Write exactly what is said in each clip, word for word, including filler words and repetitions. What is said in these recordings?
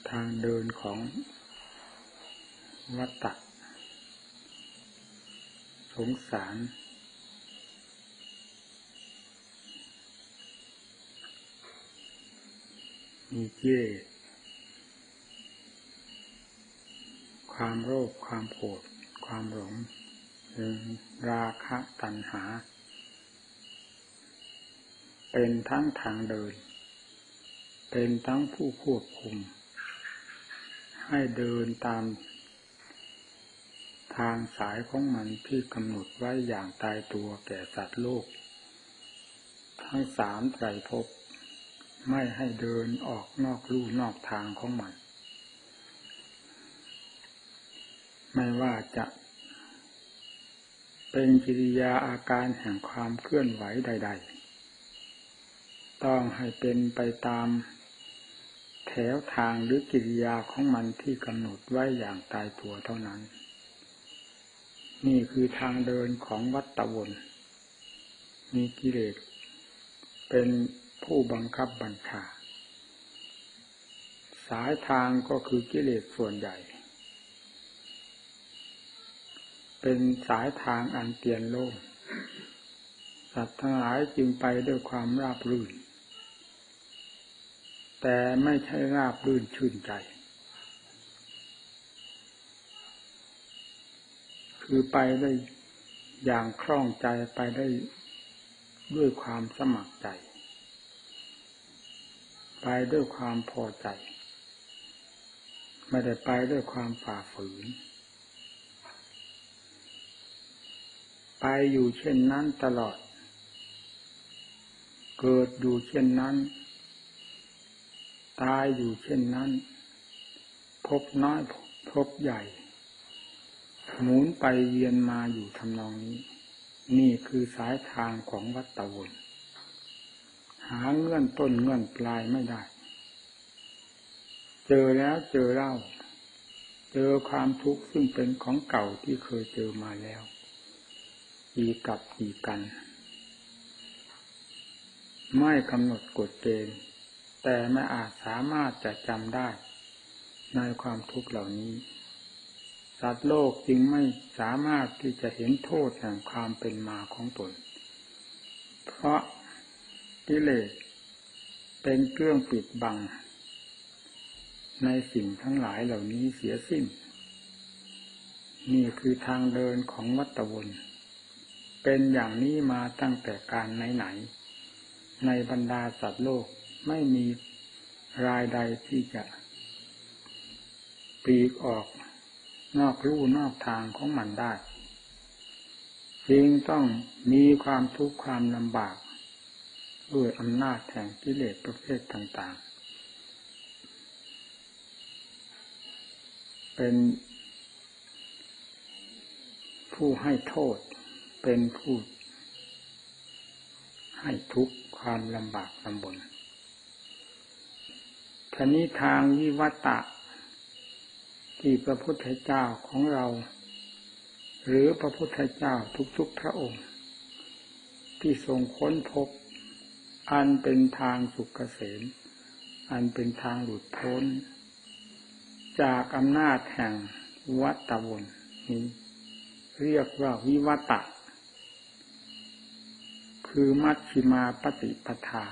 ทางเดินของวัฏฏะสงสารมีกิเลสความโลภความโกรธความหลงราคะตัณหาเป็นทั้งทางเดินเป็นทั้งผู้ควบคุมให้เดินตามทางสายของมันที่กำหนดไว้อย่างตายตัวแก่สัตว์โลกทั้งสามไตรภพไม่ให้เดินออกนอกลู่นอกทางของมันไม่ว่าจะเป็นกิริยาอาการแห่งความเคลื่อนไหวใดๆต้องให้เป็นไปตามแถวทางหรือกิริยาของมันที่กำหนดไว้อย่างตายตัวเท่านั้นนี่คือทางเดินของวัฏฏะวนมีกิเลสเป็นผู้บังคับบัญชาสายทางก็คือกิเลสส่วนใหญ่เป็นสายทางอันเตียนโล่งสัตว์ทั้งหลายจึงไปด้วยความราบรื่นแต่ไม่ใช่ราบรื่นชื่นใจคือไปได้อย่างคล่องใจไปได้ด้วยความสมัครใจไปด้วยความพอใจไม่ได้ไปด้วยความฝ่าฝืนไปอยู่เช่นนั้นตลอดเกิดอยู่เช่นนั้นตายอยู่เช่นนั้นพบน้อยพบใหญ่หมุนไปเวียนมาอยู่ทำนองนี้นี่คือสายทางของวัฏฏะวนหาเงื่อนต้นเงื่อนปลายไม่ได้เจอแล้วเจอเล่าเจอความทุกข์ซึ่งเป็นของเก่าที่เคยเจอมาแล้วอีกกับอีกกันไม่กำหนดกฎเกณฑ์แต่ไม่อาจสามารถจะจำได้ในความทุกข์เหล่านี้สัตว์โลกจึงไม่สามารถที่จะเห็นโทษแห่งความเป็นมาของตนเพราะกิเลสเป็นเครื่องปิดบังในสิ่งทั้งหลายเหล่านี้เสียสิ้นนี่คือทางเดินของวัฏฏะวนเป็นอย่างนี้มาตั้งแต่การไหนๆในบรรดาสัตว์โลกไม่มีรายใดที่จะปลีกออกนอกลู่นอกทางของมันได้จึงต้องมีความทุกข์ความลำบากด้วยอำนาจแห่งกิเลสประเภทต่างๆเป็นผู้ให้โทษเป็นผู้ให้ทุกข์ความลำบากลำบนทีนี้ทางวิวัตตะที่พระพุทธเจ้าของเราหรือพระพุทธเจ้าทุกๆพระองค์ที่ทรงค้นพบอันเป็นทางสุขเกษมอันเป็นทางหลุดพ้นจากอำนาจแห่งวัฏฏะวนนี้เรียกว่าวิวัตตะคือมัชฌิมาปฏิปทา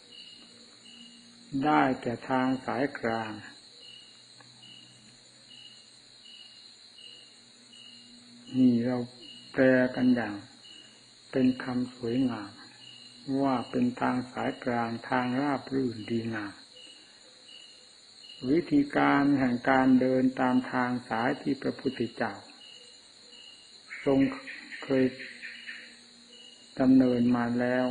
ได้แก่ทางสายกลางนี่เราแปลกันอย่างเป็นคำสวยงามว่าเป็นทางสายกลางทางราบรื่นดีงามวิธีการแห่งการเดินตามทางสายที่พระพุทธเจ้าทรงเคยดำเนินมาแล้ว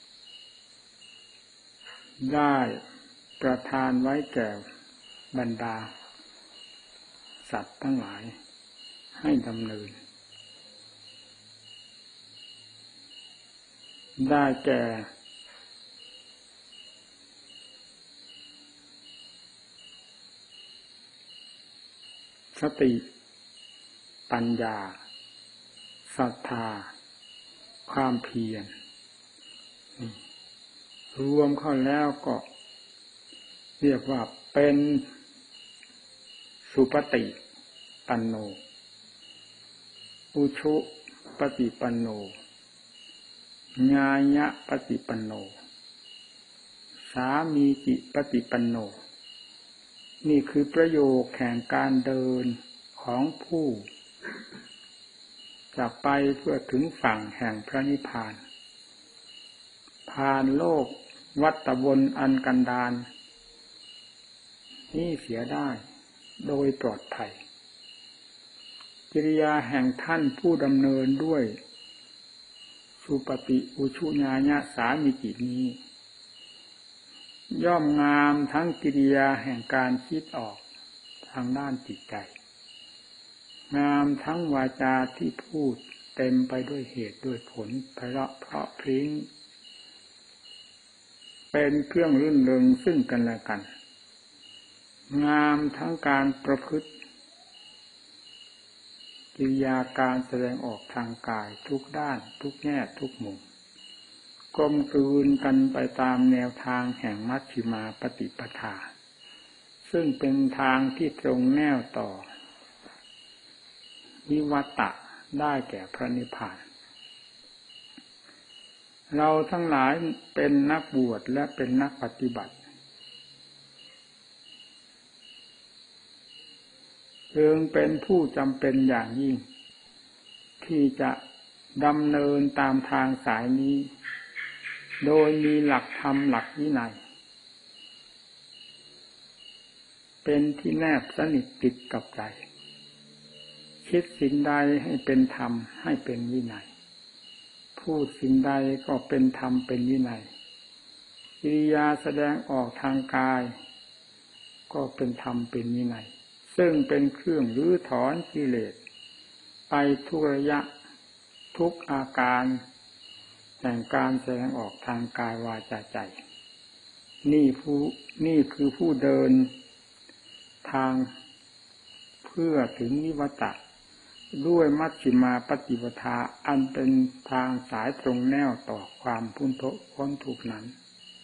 ได้ประทานไว้แก่บรรดาสัตว์ทั้งหลายให้ดำเนินได้แก่สติปัญญาศรัทธาความเพียรรวมเข้าแล้วก็เรียกว่าเป็นสุปฏิปันโนอุชุปฏิปันโนญาญะปฏิปันโนสามีจิปฏิปันโนนี่คือประโยคแห่งการเดินของผู้จะไปเพื่อถึงฝั่งแห่งพระนิพพานผ่านโลกวัฏวนอันกันดารนี่เสียได้โดยปลอดภัยกิริยาแห่งท่านผู้ดำเนินด้วยสุปฏิอุชุญาญะสามิจินี้ย่อมงามทั้งกิริยาแห่งการคิดออกทางด้านจิตใจงามทั้งวาจาที่พูดเต็มไปด้วยเหตุด้วยผลไพเราะเพราะพริ้งเป็นเครื่องรื่นเริงซึ่งกันและกันงามทั้งการประพฤติกิริยาการแสดงออกทางกายทุกด้านทุกแง่ทุกมุมกลมกลืนกันไปตามแนวทางแห่งมัชฌิมาปฏิปทาซึ่งเป็นทางที่ตรงแนวต่อวิวัตตะได้แก่พระนิพพานเราทั้งหลายเป็นนักบวชและเป็นนักปฏิบัติจึงเป็นผู้จำเป็นอย่างยิ่งที่จะดำเนินตามทางสายนี้โดยมีหลักธรรมหลักวินัยเป็นที่แนบสนิทติดกับใจคิดสิ่งใดให้เป็นธรรมให้เป็นวินัยพูดสิ่งใดก็เป็นธรรมเป็นวินัยกิริยาแสดงออกทางกายก็เป็นธรรมเป็นวินัยซึ่งเป็นเครื่องรื้อถอนกิเลสไปทุกระยะทุกอาการแห่งการแสดงออกทางกายวาจาใจนี่ผู้นี่คือผู้เดินทางเพื่อถึงนิวัตตะด้วยมัชฌิมาปฏิปทาอันเป็นทางสายตรงแนวต่อความพ้นทุกข์พ้นทุกข์นั้น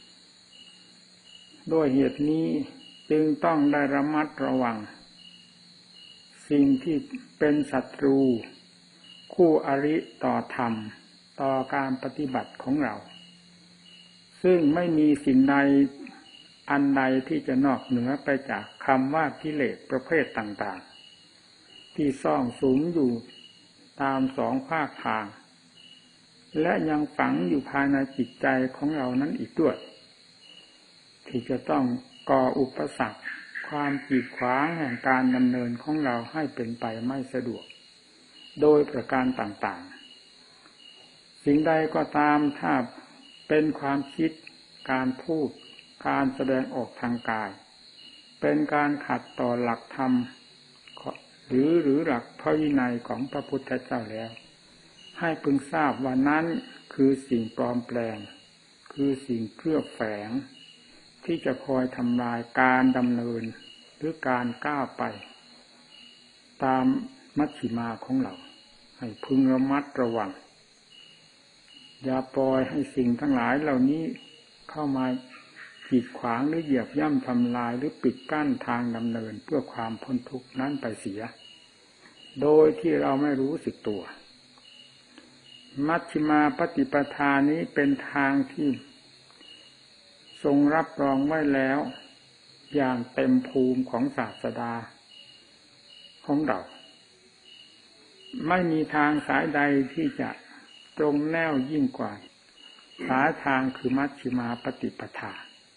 ด้วยเหตุนี้จึงต้องได้ระมัดระวังสิ่งที่เป็นศัตรูคู่อริต่อธรรมต่อการปฏิบัติของเราซึ่งไม่มีสิ่งใดอันใดที่จะนอกเหนือไปจากคำว่ากิเลสประเภทต่างๆที่ซ่องสุมอยู่ตามสองภาคทางและยังฝังอยู่ภายในจิตใจของเรานั้นอีกด้วยที่จะต้องก่ออุปสรรคความกีดขวางแห่งการดำเนินของเราให้เป็นไปไม่สะดวกโดยประการต่างๆสิ่งใดก็ตามถ้าเป็นความคิดการพูดการแสดงออกทางกายเป็นการขัดต่อหลักธรรมหรือหรือหลักพระวินัยของพระพุทธเจ้าแล้วให้พึงทราบว่านั้นคือสิ่งปลอมแปลงคือสิ่งเคลือบแฝงที่จะคอยทำลายการดำเนินหรือการก้าวไปตามมัชฌิมาของเราให้พึงระมัดระวังอย่าปล่อยให้สิ่งทั้งหลายเหล่านี้เข้ามากีดขวางหรือเหยียบย่ำทำลายหรือปิดกั้นทางดำเนินเพื่อความพ้นทุกข์นั้นไปเสียโดยที่เราไม่รู้สึกตัวมัชฌิมาปฏิปทานี้เป็นทางที่ทรงรับรองไว้แล้วอย่างเต็มภูมิของศาสดาของเราไม่มีทางสายใดที่จะตรงแนวยิ่งกว่าสายทางคือมัชฌิมาปฏิปทา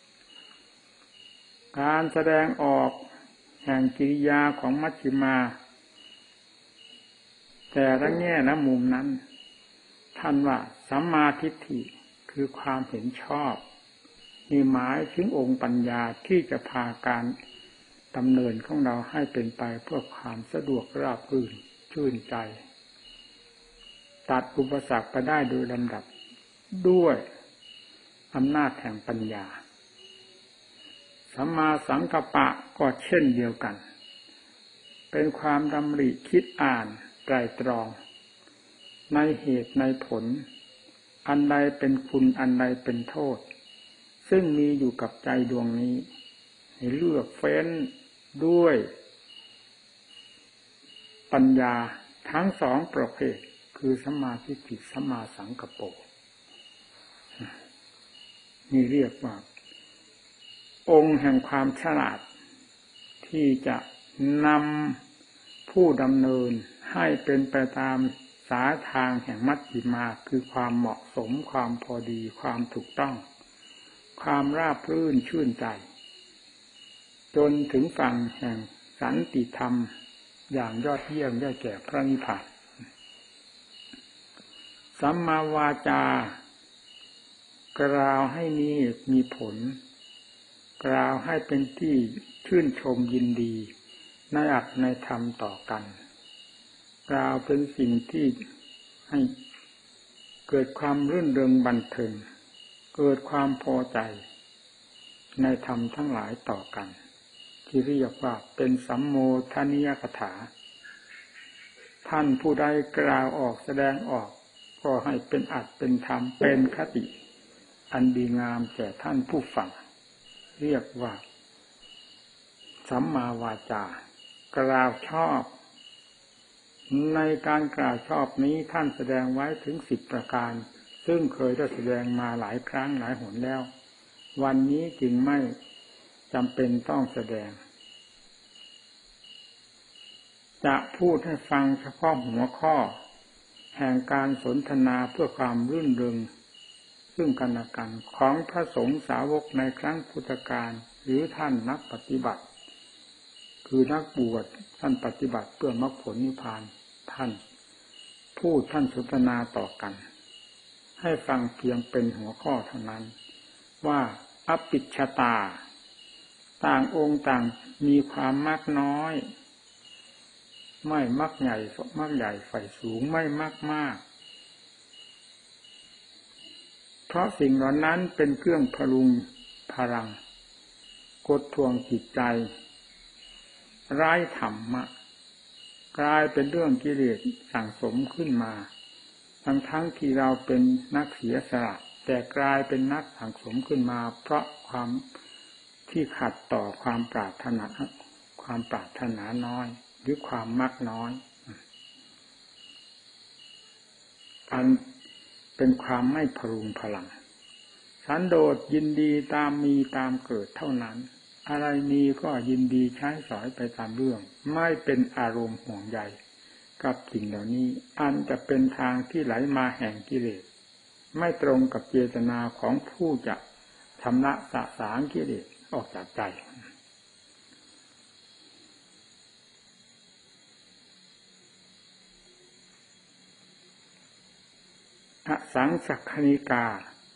การแสดงออกแห่งกิริยาของมัชฌิมาแต่ละแง่ละมุมนั้นท่านว่าสัมมาทิฏฐิคือความเห็นชอบมีหมายถึงองค์ปัญญาที่จะพาการดำเนินของเราให้เป็นไปเพื่อความสะดวกราบรื่นชื่นใจตัดอุปสรรคไปได้โดยลำดับด้วยอำนาจแห่งปัญญาสัมมาสังกัปปะก็เช่นเดียวกันเป็นความดำริคิดอ่านไตร่ตรองในเหตุในผลอันใดเป็นคุณอันใดเป็นโทษซึ่งมีอยู่กับใจดวงนี้ให้เลือกเฟ้นด้วยปัญญาทั้งสองประเภทคือสัมมาทิฏฐิสัมมาสังกัปโปนี่เรียกว่าองค์แห่งความฉลาดที่จะนำผู้ดำเนินให้เป็นไปตามสายทางแห่งมัชฌิมาคือความเหมาะสมความพอดีความถูกต้องความราบรื่นชื่นใจจนถึงฝั่งแห่งสันติธรรมอย่างยอดเยี่ยมได้แก่พระนิพพานสัมมาวาจากล่าวให้นี้มีผลกล่าวให้เป็นที่ชื่นชมยินดีในอัตในธรรมต่อกันกล่าวเป็นสิ่งที่ให้เกิดความรื่นเริงบันเทิงเกิดความพอใจในธรรมทั้งหลายต่อกันที่เรียกว่าเป็นสัมโมทนิยกถาท่านผู้ใดกล่าวออกแสดงออกก็ให้เป็นอัตเป็นธรรมเป็นคติอันดีงามแก่ท่านผู้ฟังเรียกว่าสัมมาวาจากล่าวชอบในการกล่าวชอบนี้ท่านแสดงไว้ถึงสิบประการซึ่งเคยได้แสดงมาหลายครั้งหลายหนแล้ววันนี้จึงไม่จำเป็นต้องแสดงจะพูดให้ฟังเฉพาะหัวข้อแห่งการสนทนาเพื่อความรื่นเริงซึ่งกันและกันของพระสงฆ์สาวกในครั้งพุทธกาลหรือท่านนักปฏิบัติคือนักบวชท่านปฏิบัติเพื่อมรรคผลนิพพานท่านพูดท่านสนทนาต่อกันให้ฟังเพียงเป็นหัวข้อเท่านั้นว่าอภิชตาต่างองค์ต่างมีความมากน้อยไม่มักใหญ่มักใหญ่ฝ่ายสูงไม่มากมากเพราะสิ่งเหล่านั้นเป็นเครื่องพลุงพลังกดทวงจิตใจไร้ธรรมะกลายเป็นเรื่องกิเลสสั่งสมขึ้นมาทั้งทั้งที่เราเป็นนักเสียสละแต่กลายเป็นนักสั่งสมขึ้นมาเพราะความที่ขัดต่อความปรารถนาความปรารถนาน้อยหรือความมักน้อยอันเป็นความไม่พรุงพลังสันโดษยินดีตามมีตามเกิดเท่านั้นอะไรมีก็ยินดีใช้สอยไปตามเรื่องไม่เป็นอารมณ์ห่วงใยกับสิ่งเหล่านี้อันจะเป็นทางที่ไหลมาแห่งกิเลสไม่ตรงกับเจตนาของผู้จะชำระสะสางกิเลสออกจากใจอสังสัคคณิกา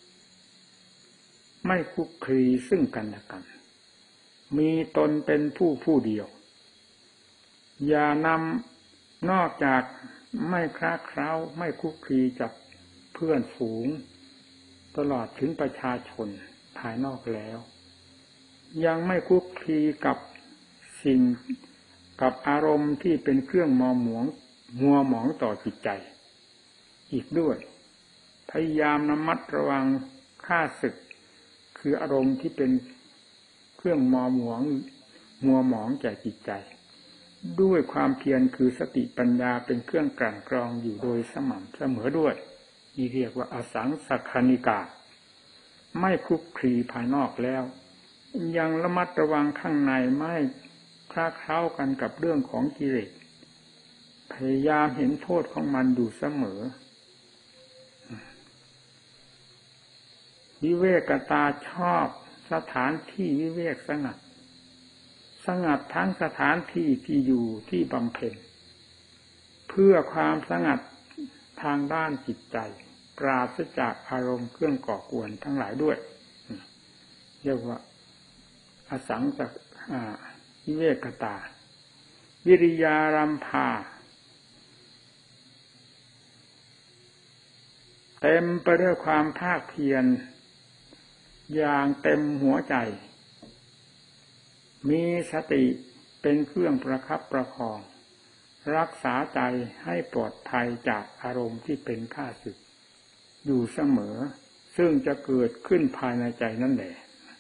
ไม่คลุกคลีซึ่งกันและกันมีตนเป็นผู้ผู้เดียวอย่านำนอกจากไม่คล้าเคล้าไม่คลุกคลีกับเพื่อนฝูงตลอดถึงประชาชนภายนอกแล้วยังไม่คลุกคลีกับสิ่งกับอารมณ์ที่เป็นเครื่องมัวหมองมัวหมองต่อจิตใจอีกด้วยพยายามระมัดระวังฆ่าศึกคืออารมณ์ที่เป็นเครื่องมัวหมองมัวหมองแก่จิตใจด้วยความเพียรคือสติปัญญาเป็นเครื่องกลั่นกรองอยู่โดยสม่ำเสมอด้วยนี่เรียกว่าอสังสัคคณิกาไม่คลุกคลีภายนอกแล้วยังระมัดระวังข้างในไม่คล้าเคล้ากันกับเรื่องของกิเลสพยายามเห็นโทษของมันอยู่เสมอวิเวกตาชอบสถานที่วิเวกสงัดสงัดทั้งสถานที่ที่อยู่ที่บำเพ็ญเพื่อความสงัดทางด้านจิตใจปราศจากอารมณ์เครื่องก่อกวนทั้งหลายด้วยเรียกว่าอสังสัควิเวกตาวิริยารัมภาเต็มไปด้วยความภาคเพียรอย่างเต็มหัวใจมีสติเป็นเครื่องประคับประคองรักษาใจให้ปลอดภัยจากอารมณ์ที่เป็นข้าศึกอยู่เสมอซึ่งจะเกิดขึ้นภายในใจนั่นแหละ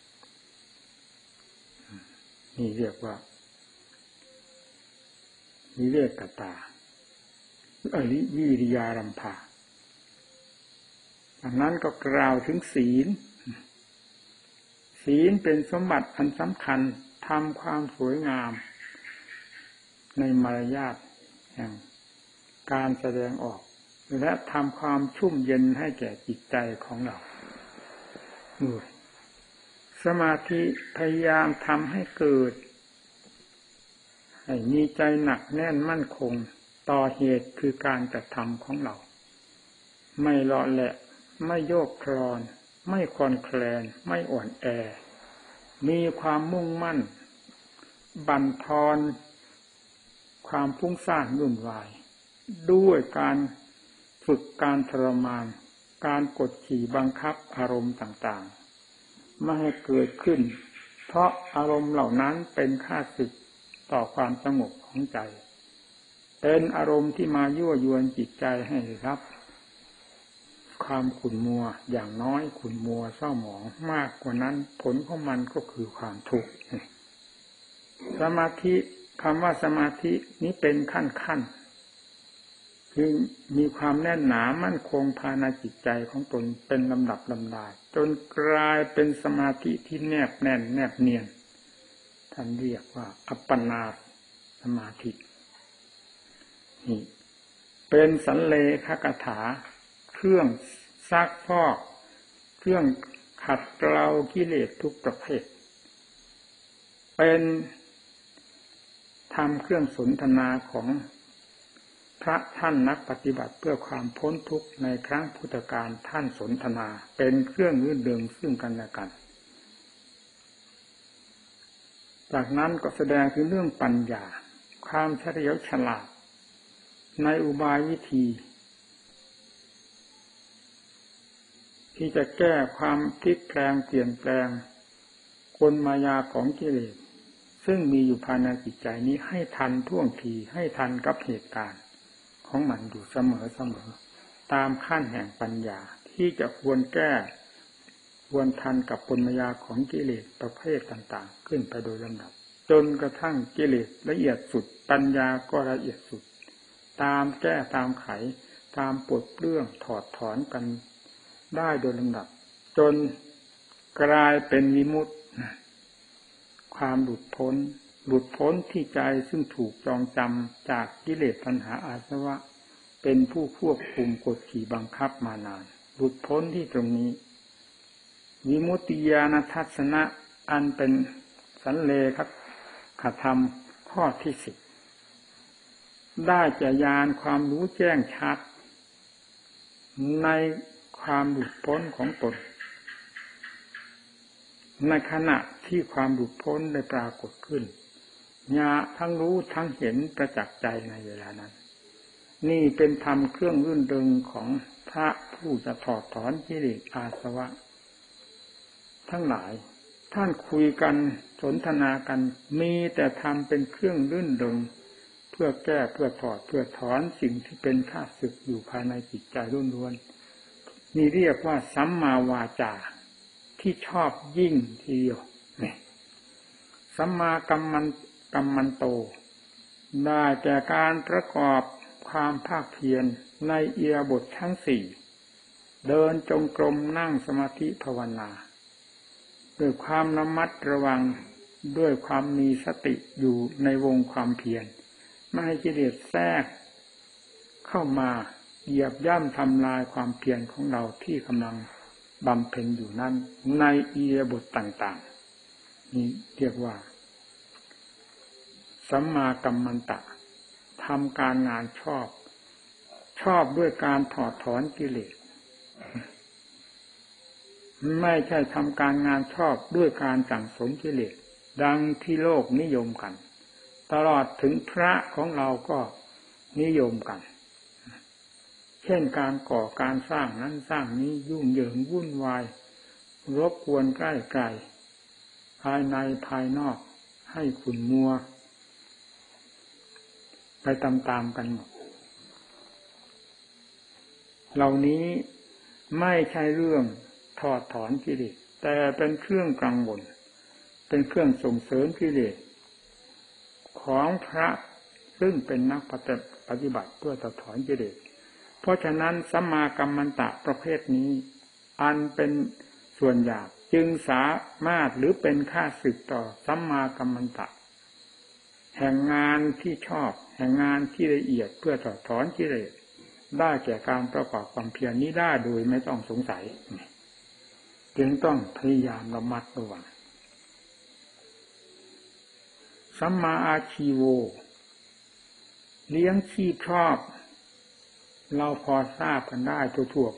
นี่เรียกว่าวิเวกตาอริวิริยารัมภาดังนั้นก็กล่าวถึงศีลศีลเป็นสมบัติอันสำคัญทำความสวยงามในมารยาทแห่งการแสดงออกและทำความชุ่มเย็นให้แก่จิตใจของเราสมาธิพยายามทำให้เกิดให้มีใจหนักแน่นมั่นคงต่อเหตุคือการกระทำของเราไม่เลาะแหละไม่โยกคลอนไม่คลอนแคลนไม่อ่อนแอมีความมุ่งมั่นบั่นทอนความฟุ้งซ่านวุ่นวายด้วยการฝึกการทรมานการกดขี่บังคับอารมณ์ต่างๆไม่ให้เกิดขึ้นเพราะอารมณ์เหล่านั้นเป็นข้าศึกต่อความสงบของใจเป็นอารมณ์ที่มายั่วยวนจิตใจให้รับความขุ่นมัวอย่างน้อยขุ่นมัวเศร้าหมองมากกว่านั้นผลของมันก็คือความทุกข์สมาธิคำว่าสมาธินี้เป็นขั้นๆคือมีความแน่นหนามั่นคงภายในจิตใจของตนเป็นลำดับลำดาจนกลายเป็นสมาธิที่แนบแน่นแนบเนียนท่านเรียกว่าอัปปนาสมาธินี่เป็นสันเลขกถาเครื่องซักฟอกเครื่องขัดเกลากิเลสทุกประเภทเป็นธรรมเครื่องสนทนาของพระท่านนักปฏิบัติเพื่อความพ้นทุกข์ในครั้งพุทธกาลท่านสนทนาเป็นเครื่องรื่นเริงซึ่งกันและกันจากนั้นก็แสดงถึงเรื่องปัญญาความเฉลียวฉลาดในอุบายวิธีที่จะแก้ความพลิกแปลงเปลี่ยนแปลงกลมายาของกิเลสซึ่งมีอยู่ภายในจิตใจนี้ให้ทันท่วงทีให้ทันกับเหตุการณ์ของมันอยู่เสมอเสมอตามขั้นแห่งปัญญาที่จะควรแก้ควรทันกับกลมายาของกิเลสประเภทต่างๆขึ้นไปโดยลำดับจนกระทั่งกิเลสละเอียดสุดปัญญาก็ละเอียดสุดตามแก้ตามไขตามปลดเปลื้องถอดถอนกันได้โดยลำดับจนกลายเป็นวิมุตติความหลุดพ้นหลุดพ้นที่ใจซึ่งถูกจองจำจากกิเลสตัณหาอาสวะเป็นผู้ควบคุมกดขี่บังคับมานานหลุดพ้นที่ตรงนี้วิมุตติญาณทัศนะอันเป็นสันเลขธรรมข้อที่สิบได้แก่ญาณความรู้แจ้งชัดในความหลุดพ้นของตนในขณะที่ความหลุดพ้นได้ปรากฏขึ้นญาณทั้งรู้ทั้งเห็นประจักษ์ใจในเวลานั้นนี่เป็นธรรมเครื่องรื่นเริงของพระผู้จะถอดถอนกิเลสอาสวะทั้งหลายท่านคุยกันสนทนากันมีแต่ธรรมเป็นเครื่องรื่นเริงเพื่อแก้เพื่อถอดเพื่อถอนสิ่งที่เป็นข้าศึกอยู่ภายในจิตใจล้วนๆนี่เรียกว่าสัมมาวาจาที่ชอบยิ่งทีเดียวนี่สัมมากัมมันกัมมันโตได้แก่การประกอบความภาคเพียรในอิริยาบถทั้งสี่เดินจงกรมนั่งสมาธิภาวนาด้วยความระมัดระวังด้วยความมีสติอยู่ในวงความเพียรไม่ให้กิเลสแทรกเข้ามาเหยียบย่ำทำลายความเพียรของเราที่กำลังบำเพ็ญอยู่นั้นในอิริยาบถต่างๆนี่เรียกว่าสัมมากัมมันตะทำการงานชอบชอบด้วยการถอดถอนกิเลสไม่ใช่ทำการงานชอบด้วยการสั่งสมกิเลสดังที่โลกนิยมกันตลอดถึงพระของเราก็นิยมกันเช่นการก่อการสร้างนั้นสร้างนี้ยุ่งเหยิงวุ่นวายรบกวนใกล้ไกลภายในภายนอกให้ขุ่นมัวไปตามๆกันหมดเหล่านี้ไม่ใช่เรื่องถอดถอนกิเลสแต่เป็นเครื่องกังวลเป็นเครื่องส่งเสริมกิเลสของพระซึ่งเป็นนักปฏิบัติเพื่อถอดถอนกิเลสเพราะฉะนั้นสัมมากัมมันตะประเภทนี้อันเป็นส่วนหยาบจึงสามารถหรือเป็นค่าศึกต่อสัมมากัมมันตะแห่งงานที่ชอบแห่งงานที่ละเอียดเพื่อถอดถอนกิเลสได้แก่การประกอบความเพียรนี้ได้โดยไม่ต้องสงสัยจึงต้องพยายามระมัดระวังสัมมาอาชีโวเลี้ยงชีพชอบเราพอทราบกันได้ทั่วๆไป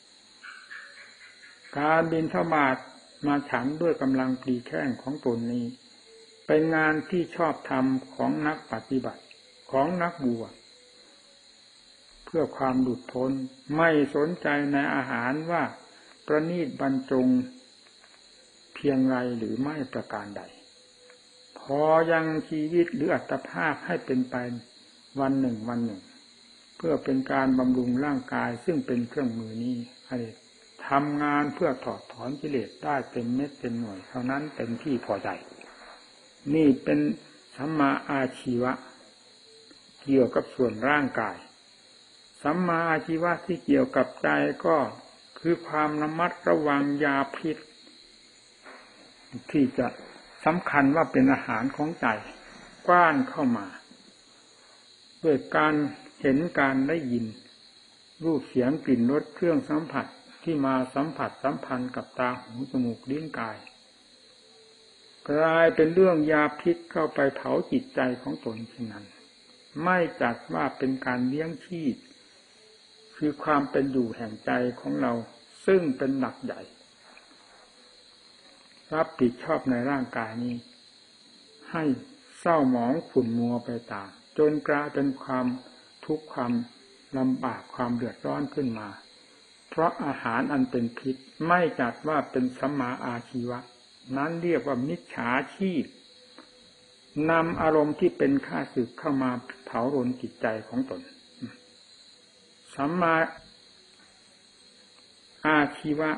การบิณฑบาตมาฉันด้วยกำลังปรีแข้งของตนนี้เป็นงานที่ชอบธรรมของนักปฏิบัติของนักบวชเพื่อความหลุดพ้นไม่สนใจในอาหารว่าประณีตบรรจงเพียงไรหรือไม่ประการใดพอยังชีวิตหรืออัตภาพให้เป็นไปวันหนึ่งวันหนึ่งเพื่อเป็นการบำรุงร่างกายซึ่งเป็นเครื่องมือนี้ให้ทำงานเพื่อถอดถอนกิเลสได้เต็มเม็ดเต็มหน่วยเท่านั้นเป็นที่พอใจนี่เป็นสัมมาอาชีวะเกี่ยวกับส่วนร่างกายสัมมาอาชีวะที่เกี่ยวกับใจก็คือความระมัดระวังยาพิษที่จะสำคัญว่าเป็นอาหารของใจกว้านเข้ามาด้วยการเห็นการได้ยินรูปเสียงกลิ่นรสเครื่องสัมผัสที่มาสัมผัสสัมพันธ์กับตาหูจมูกลิ้นกายกลายเป็นเรื่องยาพิษเข้าไปเผาจิตใจของตนเช่นนั้นไม่จัดว่าเป็นการเลี้ยงชีพคือความเป็นอยู่แห่งใจของเราซึ่งเป็นหลักใหญ่รับผิดชอบในร่างกายนี้ให้เศร้าหมองขุ่นมัวไปตามจนกลายเป็นความทุกข์ความลำบากความเดือดร้อนขึ้นมาเพราะอาหารอันเป็นพิษไม่จัดว่าเป็นสัมมาอาชีวะนั้นเรียกว่ามิจฉาชีพนำอารมณ์ที่เป็นข้าศึกเข้ามาเผารนจิตใจของตนสัมมาอาชีวะ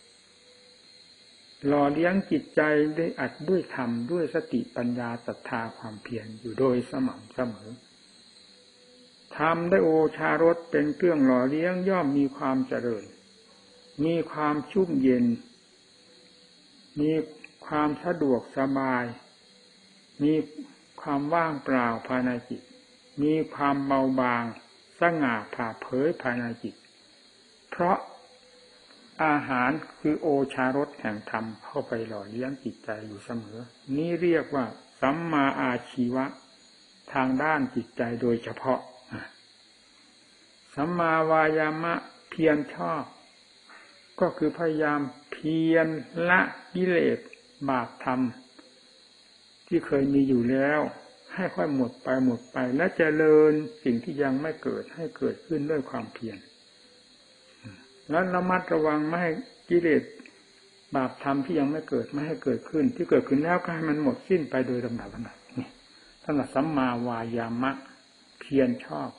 หล่อเลี้ยงจิตใจด้วยอัดด้วยธรรมด้วยสติปัญญาศรัทธาความเพียรอยู่โดยสม่ำเสมอธรรมได้โอชารสเป็นเครื่องหล่อเลี้ยงย่อมมีความเจริญมีความชุ่มเย็นมีความสะดวกสบายมีความว่างเปล่าภายในจิตมีความเบาบางสง่าผ่าเผยภายในจิตเพราะอาหารคือโอชารสแห่งธรรมเข้าไปหล่อเลี้ยงจิตใจอยู่เสมอนี้เรียกว่าสัมมาอาชีวะทางด้านจิตใจโดยเฉพาะสัมมาวายามะเพียรชอบก็คือพยายามเพียรละกิเลสบาปธรรมที่เคยมีอยู่แล้วให้ค่อยหมดไปหมดไปและเจริญสิ่งที่ยังไม่เกิดให้เกิดขึ้นด้วยความเพียรและระมัดระวังไม่ให้กิเลสบาปธรรมที่ยังไม่เกิดไม่ให้เกิดขึ้นที่เกิดขึ้นแล้วก็ให้มันหมดสิ้นไปโดยลำดับลำดับนี่สำหรับสัมมาวายามะเพียรชอบ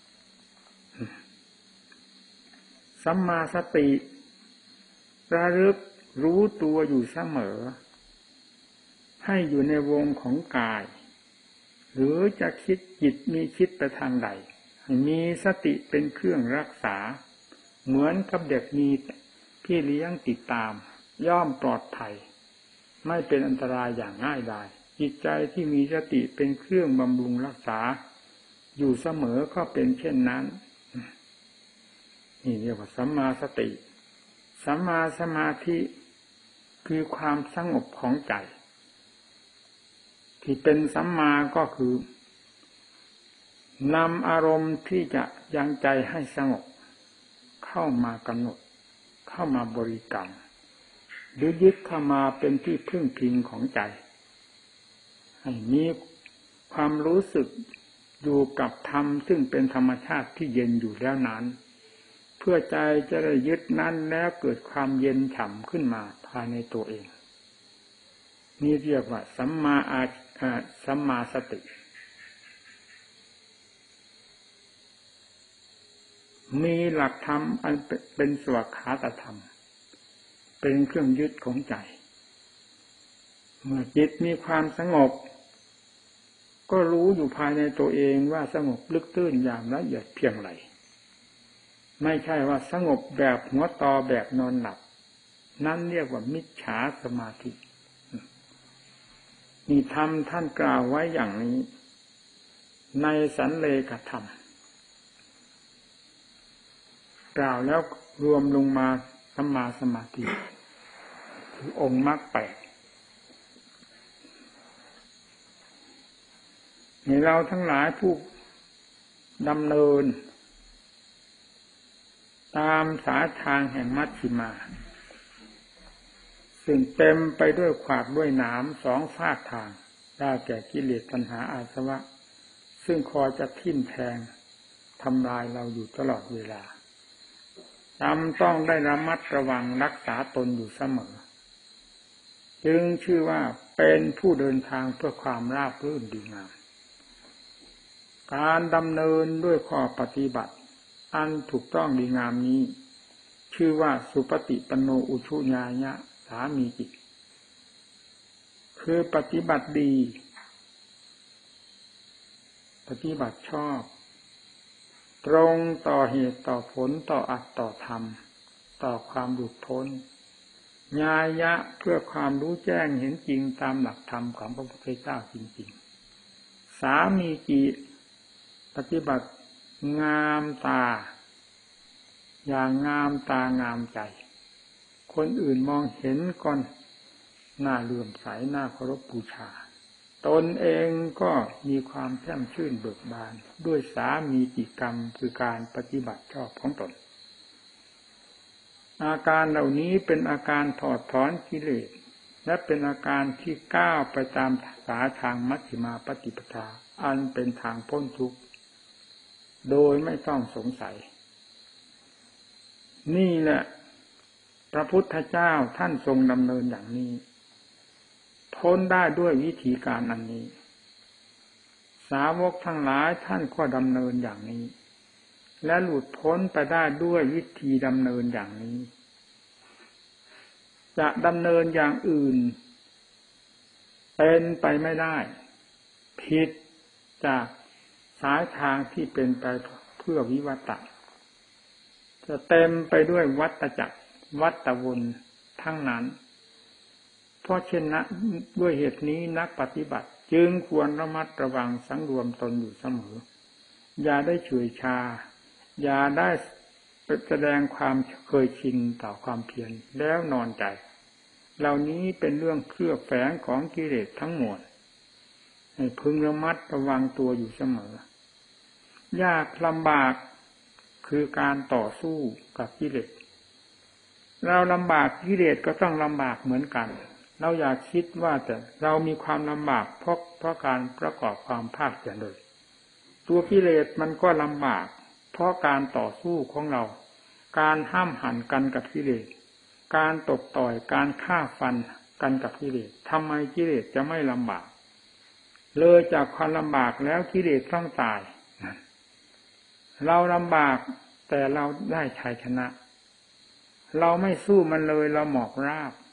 สัมมาสติระลึกรู้ตัวอยู่เสมอให้อยู่ในวงของกายหรือจะคิดจิตมีคิดไปทางใดมีสติเป็นเครื่องรักษาเหมือนกับเด็กมีพี่เลี้ยงติดตามย่อมปลอดภัยไม่เป็นอันตรายอย่างง่ายดายจิตใจที่มีสติเป็นเครื่องบำรุงรักษาอยู่เสมอก็เป็นเช่นนั้นนี่เรียกว่าสัมมาสติสัมมาสมาธิคือความสงบของใจที่เป็นสัมมาก็คือนำอารมณ์ที่จะยังใจให้สงบเข้ามากำหนดเข้ามาบริกรรมหรือยึดเข้ามาเป็นที่พึ่งพิงของใจให้มีความรู้สึกอยู่กับธรรมซึ่งเป็นธรรมชาติที่เย็นอยู่แล้วนั้นเพื่อใจจะได้ยึดนั้นแล้วเกิดความเย็นฉ่ำขึ้นมาภายในตัวเองนี่เรียกว่าสัมมาอาสัมมาสติมีหลักธรรมอันเป็นสวากขาตธรรมเป็นเครื่องยึดของใจเมื่อจิตมีความสงบก็รู้อยู่ภายในตัวเองว่าสงบลึกตื้นอย่างละเอียดเพียงไรไม่ใช่ว่าสงบแบบหัวตอแบบนอนหลับนั่นเรียกว่ามิจฉาสมาธินี่ธรรมท่านกล่าวไว้อย่างนี้ในสันเลขธรรมกล่าวแล้วรวมลงมาสัมมาสมาธิคือองค์มรรคแปดในเราทั้งหลายผู้ดำเนินตามสายทางแห่งมัชฌิมาซึ่งเต็มไปด้วยขวากด้วยหนามสองฝากทางได้แก่กิเลสตัณหาอาสวะซึ่งคอยจะทิ่มแทงทำลายเราอยู่ตลอดเวลาจำต้องได้ระมัดระวังรักษาตนอยู่เสมอจึงชื่อว่าเป็นผู้เดินทางเพื่อความราบรื่นดีงามการดำเนินด้วยข้อปฏิบัติอันถูกต้องดีงามนี้ชื่อว่าสุปฏิปันโนอุชุญาญะสามีจิตคือปฏิบัติดีปฏิบัติชอบตรงต่อเหตุต่อผลต่ออัตต่อธรรมต่อความหลุดพ้นญาญะเพื่อความรู้แจ้งเห็นจริงตามหลักธรรมของพระพุทธเจ้าจริงๆสามีจิตปฏิบัติงามตาอย่างงามตางามใจคนอื่นมองเห็นก่อนหน้าเลื่อมใสหน้าเคารพบูชาตนเองก็มีความแช่มชื่นเบิกบานด้วยสามีจิกรรมคือการปฏิบัติชอบของตนอาการเหล่านี้เป็นอาการถอดถอนกิเลสและเป็นอาการที่ก้าวไปตามสายทางมัชฌิมาปฏิปทาอันเป็นทางพ้นทุกข์โดยไม่ต้องสงสัยนี่แหละพระพุทธเจ้าท่านทรงดำเนินอย่างนี้พ้นได้ด้วยวิธีการอันนี้สาวกทั้งหลายท่านก็ดำเนินอย่างนี้และหลุดพ้นไปได้ด้วยวิธีดำเนินอย่างนี้จะดำเนินอย่างอื่นเป็นไปไม่ได้ผิดจากสายทางที่เป็นไปเพื่อวิวัตตะจะเต็มไปด้วยวัฏจักรวัฏวนทั้งนั้นเพราะเช่นนั้นด้วยเหตุนี้นักปฏิบัติจึงควรระมัดระวังสังรวมตนอยู่เสมออย่าได้เฉื่อยชาอย่าได้แสดงความเคยชินต่อความเพียรแล้วนอนใจเหล่านี้เป็นเรื่องเคลือบแฝงของกิเลสทั้งหมดให้พึงระมัดระวังตัวอยู่เสมอยากลำบากคือการต่อสู้กับกิเลสเราลำบากกิเลสก็ต้องลำบากเหมือนกันเราอยากคิดว่าแต่เรามีความลำบากเพราะเพราะการประกอบความภาคเพียรเลยตัวกิเลสมันก็ลำบากเพราะการต่อสู้ของเราการห้ามหันกันกับกิเลสการตบต่อยการฆ่าฟันกันกับกิเลสทำไมกิเลสจะไม่ลำบากเลยจากความลำบากแล้วกิเลสต้องตายเราลำบากแต่เราได้ชัยชนะเราไม่สู้มันเลยเราหมอบราบ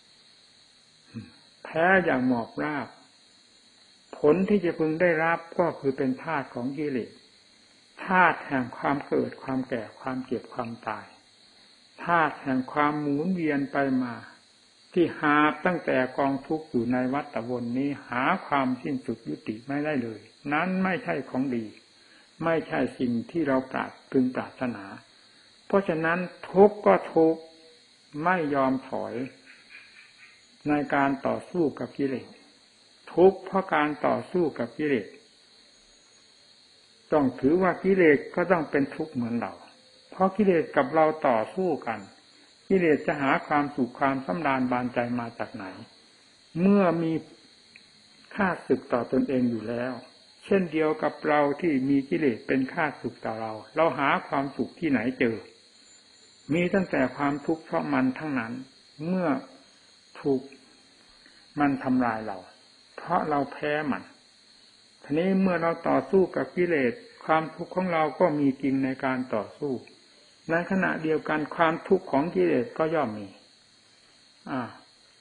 แพ้อย่างหมอบราบผลที่จะพึงได้รับก็คือเป็นธาตุของกิเลสธาตุแห่งความเกิดความแก่ความเจ็บความตายธาตุแห่งความหมุนเวียนไปมาที่หาตั้งแต่กองทุกข์อยู่ในวัฏวนนี้หาความสิ้นสุดยุติไม่ได้เลยนั้นไม่ใช่ของดีไม่ใช่สิ่งที่เราปรารถพึงปรารถนาเพราะฉะนั้นทุกข์ก็ทุกข์ไม่ยอมถอยในการต่อสู้กับกิเลสทุกข์เพราะการต่อสู้กับกิเลสต้องถือว่ากิเลสก็ต้องเป็นทุกข์เหมือนเราเพราะกิเลสกับเราต่อสู้กันกิเลสจะหาความสุขความสำราญบานใจมาจากไหนเมื่อมีข้าศึกต่อตนเองอยู่แล้วเช่นเดียวกับเราที่มีกิเลสเป็นข้าศึกต่อเราเราหาความสุขที่ไหนเจอมีตั้งแต่ความทุกข์เพราะมันทั้งนั้นเมื่อถูกมันทำลายเราเพราะเราแพ้มันทีนี้เมื่อเราต่อสู้กับกิเลสความทุกข์ของเราก็มีจริงในการต่อสู้ในขณะเดียวกันความทุกข์ของกิเลสก็ย่อมมีอ่า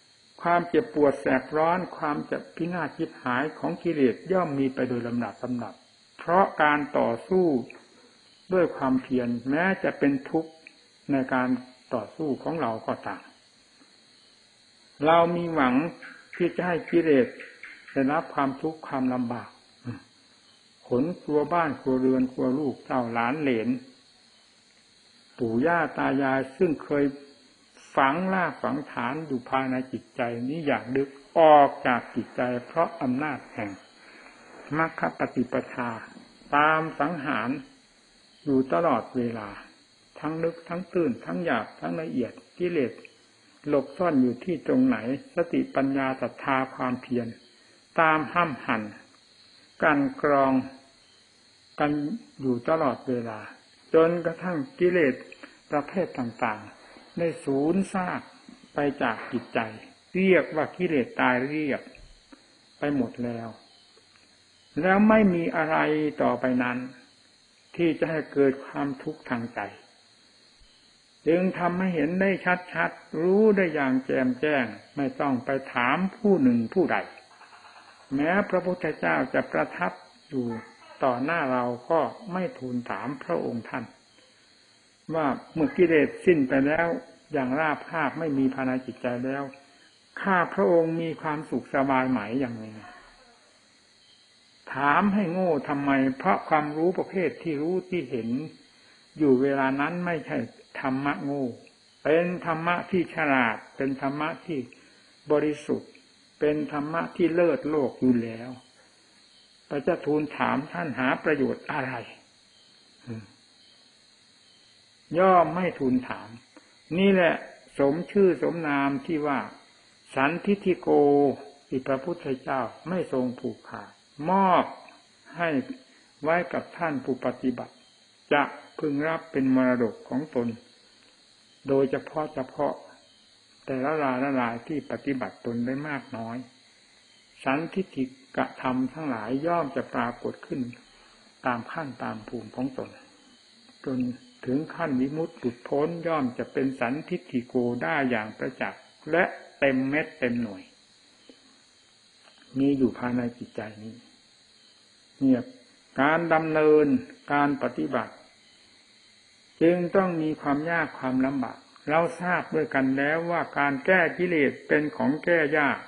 ความเจ็บปวดแสบร้อนความจะพินาศชิบหายของกิเลสย่อมมีไปโดยลำดับลำดับเพราะการต่อสู้ด้วยความเพียรแม้จะเป็นทุกข์ในการต่อสู้ของเราก็ตามเรามีหวังที่จะให้กิเลสได้รับความทุกข์ความลำบากขนครัวบ้านครัวเรือนครัวลูกเต้าหลานเหลนปู่ย่าตายายซึ่งเคยฝังรากฝังฐานอยู่ภายในจิตใจนี้อย่างดึกออกจากจิตใจเพราะอำนาจแห่งมรรคปฏิปทาตามสังหารอยู่ตลอดเวลาทั้งลึกทั้งตื้นทั้งหยาบทั้งละเอียดกิเลสหลบซ่อนอยู่ที่ตรงไหนสติปัญญาศรัทธาความเพียรตามห้ำหั่นกันกรองกันอยู่ตลอดเวลาจนกระทั่งกิเลสประเภทต่างๆได้สูญซากไปจากจิตใจเรียกว่ากิเลสตายเรียบไปหมดแล้วแล้วไม่มีอะไรต่อไปนั้นที่จะให้เกิดความทุกข์ทางใจจึงทำให้เห็นได้ชัดๆรู้ได้อย่างแจ่มแจ้งไม่ต้องไปถามผู้หนึ่งผู้ใดแม้พระพุทธเจ้าจะประทับอยู่ต่อหน้าเราก็ไม่ทูลถามพระองค์ท่านว่าเมื่อกิเลสสิ้นไปแล้วอย่างราบคาบไม่มีภายในจิตใจแล้วข้าพระองค์มีความสุขสบายไหมอย่างนี้ถามให้โง่ทำไมเพราะความรู้ประเภทที่รู้ที่เห็นอยู่เวลานั้นไม่ใช่ธรรมะโง่เป็นธรรมะที่ฉลาดเป็นธรรมะที่บริสุทธิ์เป็นธรรมะที่เลิศโลกอยู่แล้วแต่จะทูลถามท่านหาประโยชน์อะไรย่อมไม่ทูลถามนี่แหละสมชื่อสมนามที่ว่าสันทิฏฐิโกที่พระพุทธเจ้าไม่ทรงผูกขาดมอบให้ไว้กับท่านผู้ปฏิบัติจะพึงรับเป็นมรดกของตนโดยเฉพาะเฉพาะแต่ละรายละรายที่ปฏิบัติตนได้มากน้อยสันทิฏฐิกธรรมทั้งหลายย่อมจะปรากฏขึ้นตามขั้นตามภูมิของตนจนถึงขั้นวิมุตติหลุดพ้นย่อมจะเป็นสันทิฏฐิโกได้อย่างประจักษ์และเต็มเม็ดเต็มหน่วยมีอยู่ภายในจิตใจนี้เนี่ยการดำเนินการปฏิบัติจึงต้องมีความยากความลำบากเราทราบด้วยกันแล้วว่าการแก้กิเลสเป็นของแก้ยาก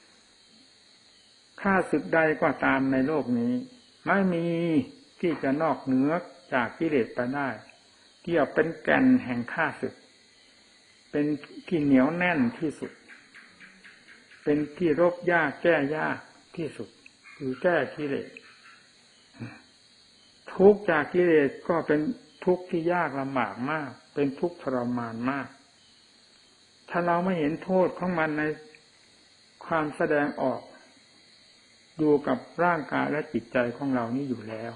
ข้าศึกใดก็ตามในโลกนี้ไม่มีที่จะนอกเหนือจากกิเลสไปได้เกี่ยวเป็นแก่นแห่งข้าศึกเป็นที่เหนียวแน่นที่สุดเป็นที่รบยากแก้ยากที่สุดคือแก้กิเลสทุกข์จากกิเลสก็เป็นทุกข์ที่ยากลำบากมากเป็นทุกข์ทรมานมากถ้าเราไม่เห็นโทษของมันในความแสดงออกอยู่กับร่างกายและจิตใจของเรานี่อยู่แล้ว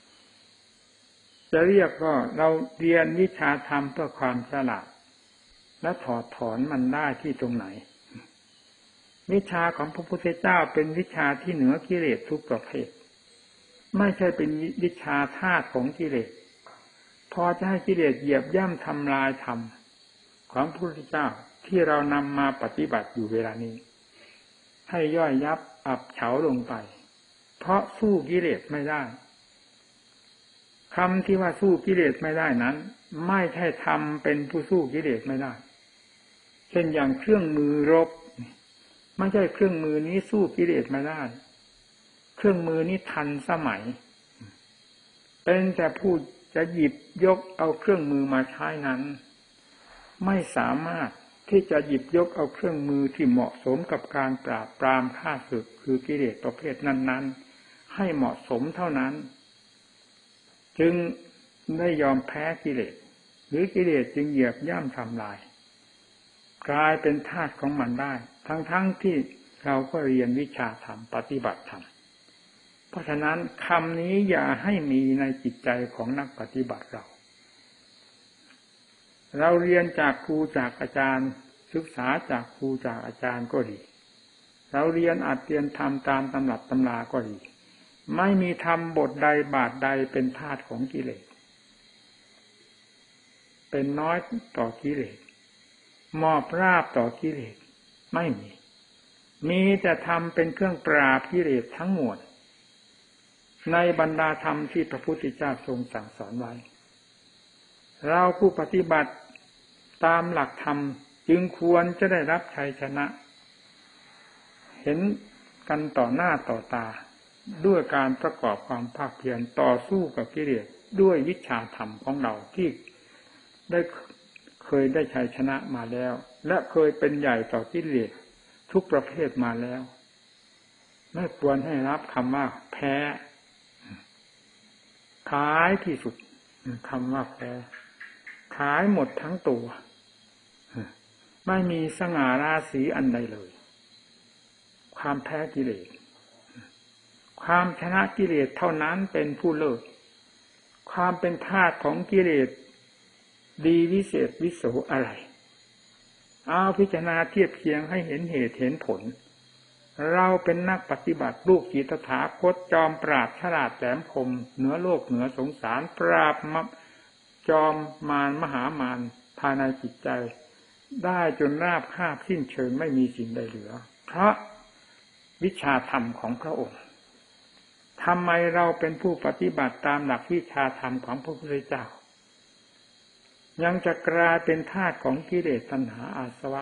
จะเรียกก็เราเรียนวิชาธรรมเพื่อความฉลาดและถอดถอนมันได้ที่ตรงไหนวิชาของพระพุทธเจ้าเป็นวิชาที่เหนือกิเลสทุกประเภทไม่ใช่เป็นวิชาธาตุของกิเลสพอจะให้กิเลสเหยียบย่ำทำลายธรรมของพระพุทธเจ้าที่เรานำมาปฏิบัติอยู่เวลานี้ให้ย่อยยับอับเฉาลงไปเพราะสู้กิเลสไม่ได้คำที่ว่าสู้กิเลสไม่ได้นั้นไม่ใช่ทำเป็นผู้สู้กิเลสไม่ได้เช่นอย่างเครื่องมือรบไม่ใช่เครื่องมือนี้สู้กิเลสไม่ได้เครื่องมือนี้ทันสมัยเป็นแต่ผู้จะหยิบยกเอาเครื่องมือมาใช้นั้นไม่สามารถที่จะหยิบยกเอาเครื่องมือที่เหมาะสมกับการปราบปรามฆ่าศึกคือกิเลสประเภทนั้นๆให้เหมาะสมเท่านั้นจึงได้ยอมแพ้กิเลสหรือกิเลสจึงเหยียบย่ำทำลายกลายเป็นทาสของมันได้ทั้งๆ ท, ที่เราก็เรียนวิชาธรรมปฏิบัติธรรมเพราะฉะนั้นคำนี้อย่าให้มีในจิตใจของนักปฏิบัติเราเราเรียนจากครูจากอาจารย์ศึกษาจากครูจากอาจารย์ก็ดีเราเรียนอัดเรียนทำตามตำรับตำราก็ดีไม่มีธรรมบทใดบาทใดเป็นธาตุของกิเลสเป็นน้อยต่อกิเลสมอบราบต่อกิเลสไม่มีมีแต่ธรรมเป็นเครื่องปราบกิเลสทั้งหมดในบรรดาธรรมที่พระพุทธเจ้าทรงสั่งสอนไว้เราผู้ปฏิบัติตามหลักธรรมจึงควรจะได้รับชัยชนะเห็นกันต่อหน้าต่อตาด้วยการประกอบความภาคเพียรต่อสู้กับกิเลสด้วยวิชาธรรมของเราที่ได้เคยได้ชัยชนะมาแล้วและเคยเป็นใหญ่ต่อกิเลสทุกประเภทมาแล้วไม่ควรให้รับคำว่าแพ้ขายที่สุดคำว่าแพ้ขายหมดทั้งตัวไม่มีสง่าราศีอันใดเลยความแพ้กิเลสความชนะกิเลสเท่านั้นเป็นผู้เลิศความเป็นทาสของกิเลสดีวิเศษวิโสอะไรเอาพิจารณาเทียบเคียงให้เห็นเหตุเห็นผลเราเป็นนักปฏิบัติลูกศิษย์ตถาคตจอมปราบฉลาดแหลมคมเหนือโลกเหนือสงสารปราบมัจอมมารมหามารภายในจิตใจได้จนราบคาบสิ้นเชิงไม่มีสิ่งใดเหลือเพราะวิชาธรรมของพระองค์ทำไมเราเป็นผู้ปฏิบัติตามหลักวิชาธรรมของพระพุทธเจ้ายังจะกลายเป็นทาสของกิเลสตัณหาอาสวะ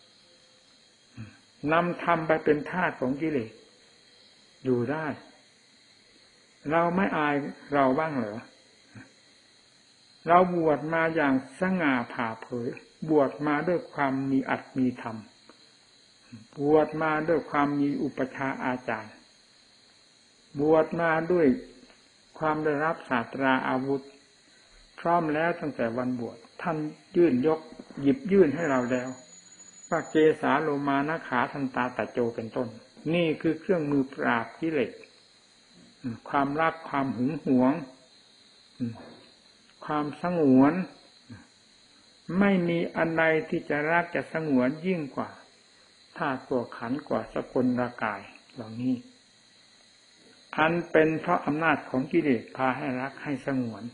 นำธรรมไปเป็นทาสของกิเลสอยู่ได้เราไม่อายเราบ้างเหรอเราบวชมาอย่างสง่าผ่าเผยบวชมาด้วยความมีอัตมีธรรมบวชมาด้วยความมีอุปชาอาจารย์บวชมาด้วยความได้รับศาสตราอาวุธพร้อมแล้วตั้งแต่วันบวชท่านยื่นยกหยิบยื่นให้เราแล้วว่าเกสาโลมานะขาทันตาตะโจเป็นต้นนี่คือเครื่องมือปราบกิเลสความรักความหึงหวงความสงวนไม่มีอันใดที่จะรักจะสงวนยิ่งกว่าถ้ากว่าขันกว่าสกลร่างกายเหล่านี้อันเป็นเพราะอำนาจของกิเลสพาให้รักให้สงวน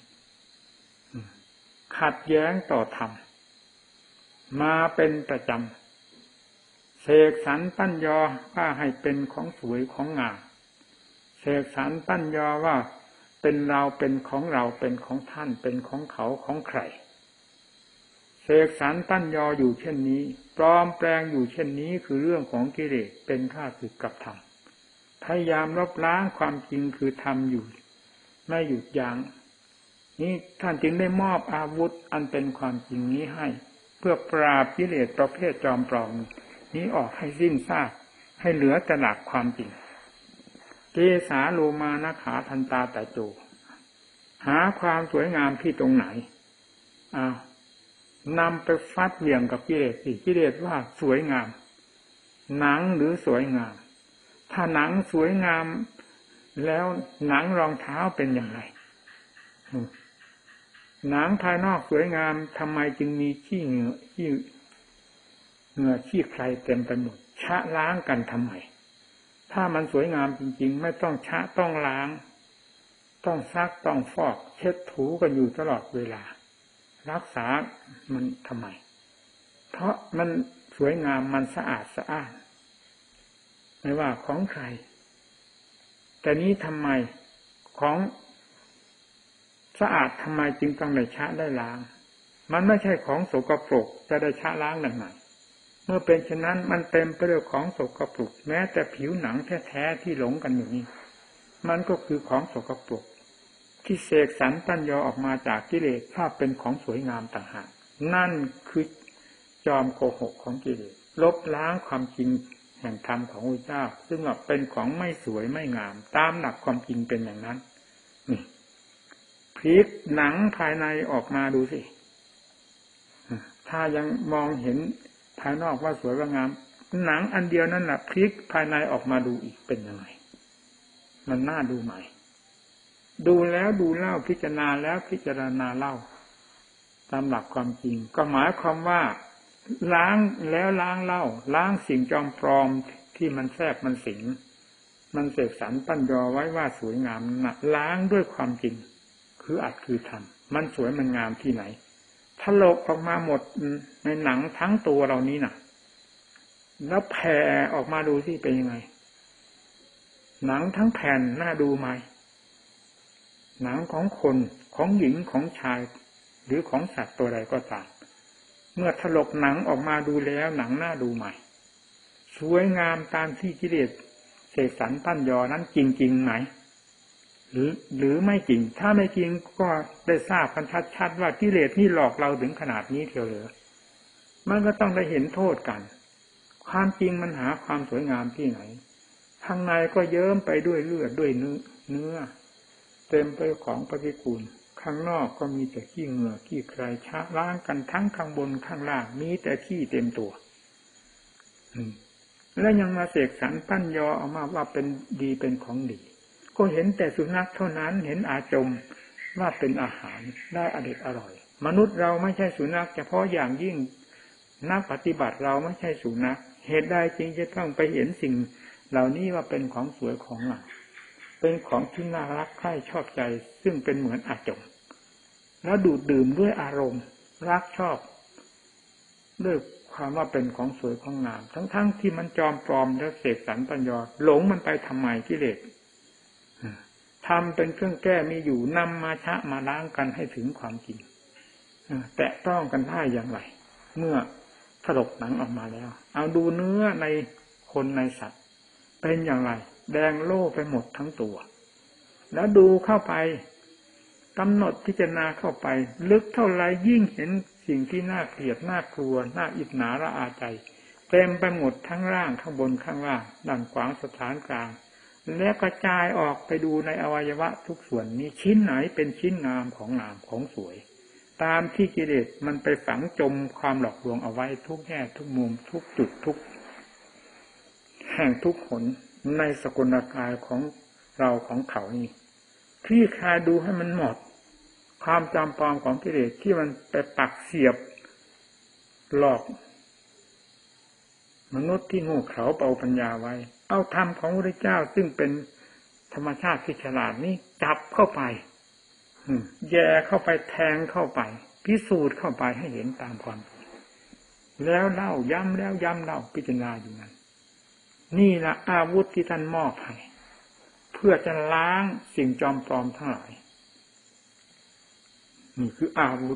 ขัดแย้งต่อธรรมมาเป็นประจำเสกสรรปั้นยอว่าให้เป็นของสวยของงามเสกสรรปั้นยอว่าเป็นเราเป็นของเราเป็นของท่านเป็นของเขาของใครเสกสรรปั้นยออยู่เช่นนี้ปลอมแปลงอยู่เช่นนี้คือเรื่องของกิเลสเป็นข้าศึกกับธรรมพยายามลบล้างความจริงคือธรรมอยู่ไม่หยุดยั้งนี่ท่านจึงได้มอบอาวุธอันเป็นความจริงนี้ให้เพื่อปราบกิเลสประเภทจอมปลอมนี้ออกให้สิ้นซากให้เหลือแต่หลักความจริงเกสาโลมานะขาทันตาตะโจหาความสวยงามที่ตรงไหนอ้าวนำไปฟัดเหวี่ยงกับกิเลสสิกิเลสว่าสวยงามหนังหรือสวยงามถ้าหนังสวยงามแล้วหนังรองเท้าเป็นอย่างไรหนังภายนอกสวยงามทำไมจึงมีขี้เหงื่อขี้เหงื่อขี้ใครเต็มไปหมดชะล้างกันทำไมถ้ามันสวยงามจริงๆไม่ต้องชะต้องล้างต้องซักต้องฟอกเช็ดถูกันอยู่ตลอดเวลารักษามันทำไมเพราะมันสวยงามมันสะอาดสะอ้านไม่ว่าของใครแต่นี้ทำไมของสะอาดทำไมจึงต้องได้ชะได้ล้างมันไม่ใช่ของสกปรกจะได้ชะล้างได้ไหมเมื่อเป็นเช่นนั้นมันเต็มไปด้วยของสกปรกแม้แต่ผิวหนังแท้ๆที่หลงกันอยู่นี้มันก็คือของสกปรกที่เสกสรรปั้นยอออกมาจากกิเลสภาพเป็นของสวยงามต่างหากนั่นคือจอมโกหกของกิเลสลบล้างความจริงแห่งธรรมของพระเจ้าซึ่งเป็นของไม่สวยไม่งามตามหลักความจริงเป็นอย่างนั้นนี่พลิกหนังภายในออกมาดูสิถ้ายังมองเห็นภายนอกว่าสวยว่างามหนังอันเดียวนั่นแหละพลิกภายในออกมาดูอีกเป็นยังไงมันน่าดูไหมดูแล้วดูเล่าพิจารณาแล้วพิจารณาเล่าตามหลักความจริงก็หมายความว่าล้างแล้วล้างเล่าล้างสิ่งจอมปลอมที่มันแทรกมันสิงมันเสกสรรปั้นยอไว้ว่าสวยงามนะล้างด้วยความจริงคืออัดคือทำมันสวยมันงามที่ไหนถลกออกมาหมดในหนังทั้งตัวเรานี้น่ะแล้วแผ่ออกมาดูสิเป็นยังไงหนังทั้งแผ่นน่าดูไหมหนังของคนของหญิงของชายหรือของสัตว์ตัวใดก็ตามเมื่อถลกหนังออกมาดูแล้วหนังน่าดูไหมสวยงามตามที่กิเลสเสกสรรปั้นยอนั้นจริงๆไหมหรือหรือไม่จริงถ้าไม่จริงก็ได้ทราบกันชัดๆว่ากิเลสนี่หลอกเราถึงขนาดนี้เทียวเหรอมันก็ต้องได้เห็นโทษกันความจริงมันหาความสวยงามที่ไหนข้างในก็เยิ้มไปด้วยเลือดด้วยเนื้อเนื้อเต็มไปของปฏิกูลข้างนอกก็มีแต่ขี้เหงื่อขี้ใครชะล้างกันทั้งข้างบนข้างล่างมีแต่ขี้เต็มตัวแล้วยังมาเสกสรรปั้นยอเอามาว่าเป็นดีเป็นของดีก็เห็นแต่สุนัขเท่านั้นเห็นอาจมว่าเป็นอาหารได้อเด็ดอร่อยมนุษย์เราไม่ใช่สุนัขเฉพาะอย่างยิ่งนักปฏิบัติเราไม่ใช่สุนัขเหตุใดจึงจะต้องไปเห็นสิ่งเหล่านี้ว่าเป็นของสวยของงามเป็นของที่น่ารักใคร่ชอบใจซึ่งเป็นเหมือนอาจมแล้วดูดดื่มด้วยอารมณ์รักชอบด้วยความว่าเป็นของสวยของงามทั้งๆ ท, ที่มันจอมปลอมและเสกสรรปัญญาหลงมันไปทำไมกิเลสทำเป็นเครื่องแก้มีอยู่นำมาชะมาล้างกันให้ถึงความจริงแตะต้องกันได้อย่างไรเมื่อถลกหนังออกมาแล้วเอาดูเนื้อในคนในสัตว์เป็นอย่างไรแดงโล่ไปหมดทั้งตัวแล้วดูเข้าไปกำหนดพิจารณาเข้าไปลึกเท่าไรยิ่งเห็นสิ่งที่น่าเกลียดน่ากลัวน่าอิจฉาระอาใจเต็มไปหมดทั้งร่างข้างบนข้างล่างด้านขวางสถานกลางแล้วกระจายออกไปดูในอวัยวะทุกส่วนนี้ชิ้นไหนเป็นชิ้นงามของงามของสวยตามที่กิเลสมันไปฝังจมความหลอกลวงเอาไว้ทุกแง่ทุกมุมทุกจุดทุกแห่งทุกหนในสกุลกายของเราของเขานี่ที่คายดูให้มันหมดความจำปลอมของกิเลสที่มันไปปักเสียบหลอกมนุษย์ที่โง่เขลาเป่าปัญญาไว้เอาธรรมของพระพุทธเจ้าซึ่งเป็นธรรมชาติที่ฉลาดนี้จับเข้าไปแย่เข้าไปแทงเข้าไปพิสูจน์เข้าไปให้เห็นตามความแล้วเล่าย้ำแล้วย้ำเล่าพิจารณาอยู่นั้นนี่ละอาวุธที่ท่านมอบให้เพื่อจะล้างสิ่งจอมปลอมทั้งหลายนี่คืออาวุธ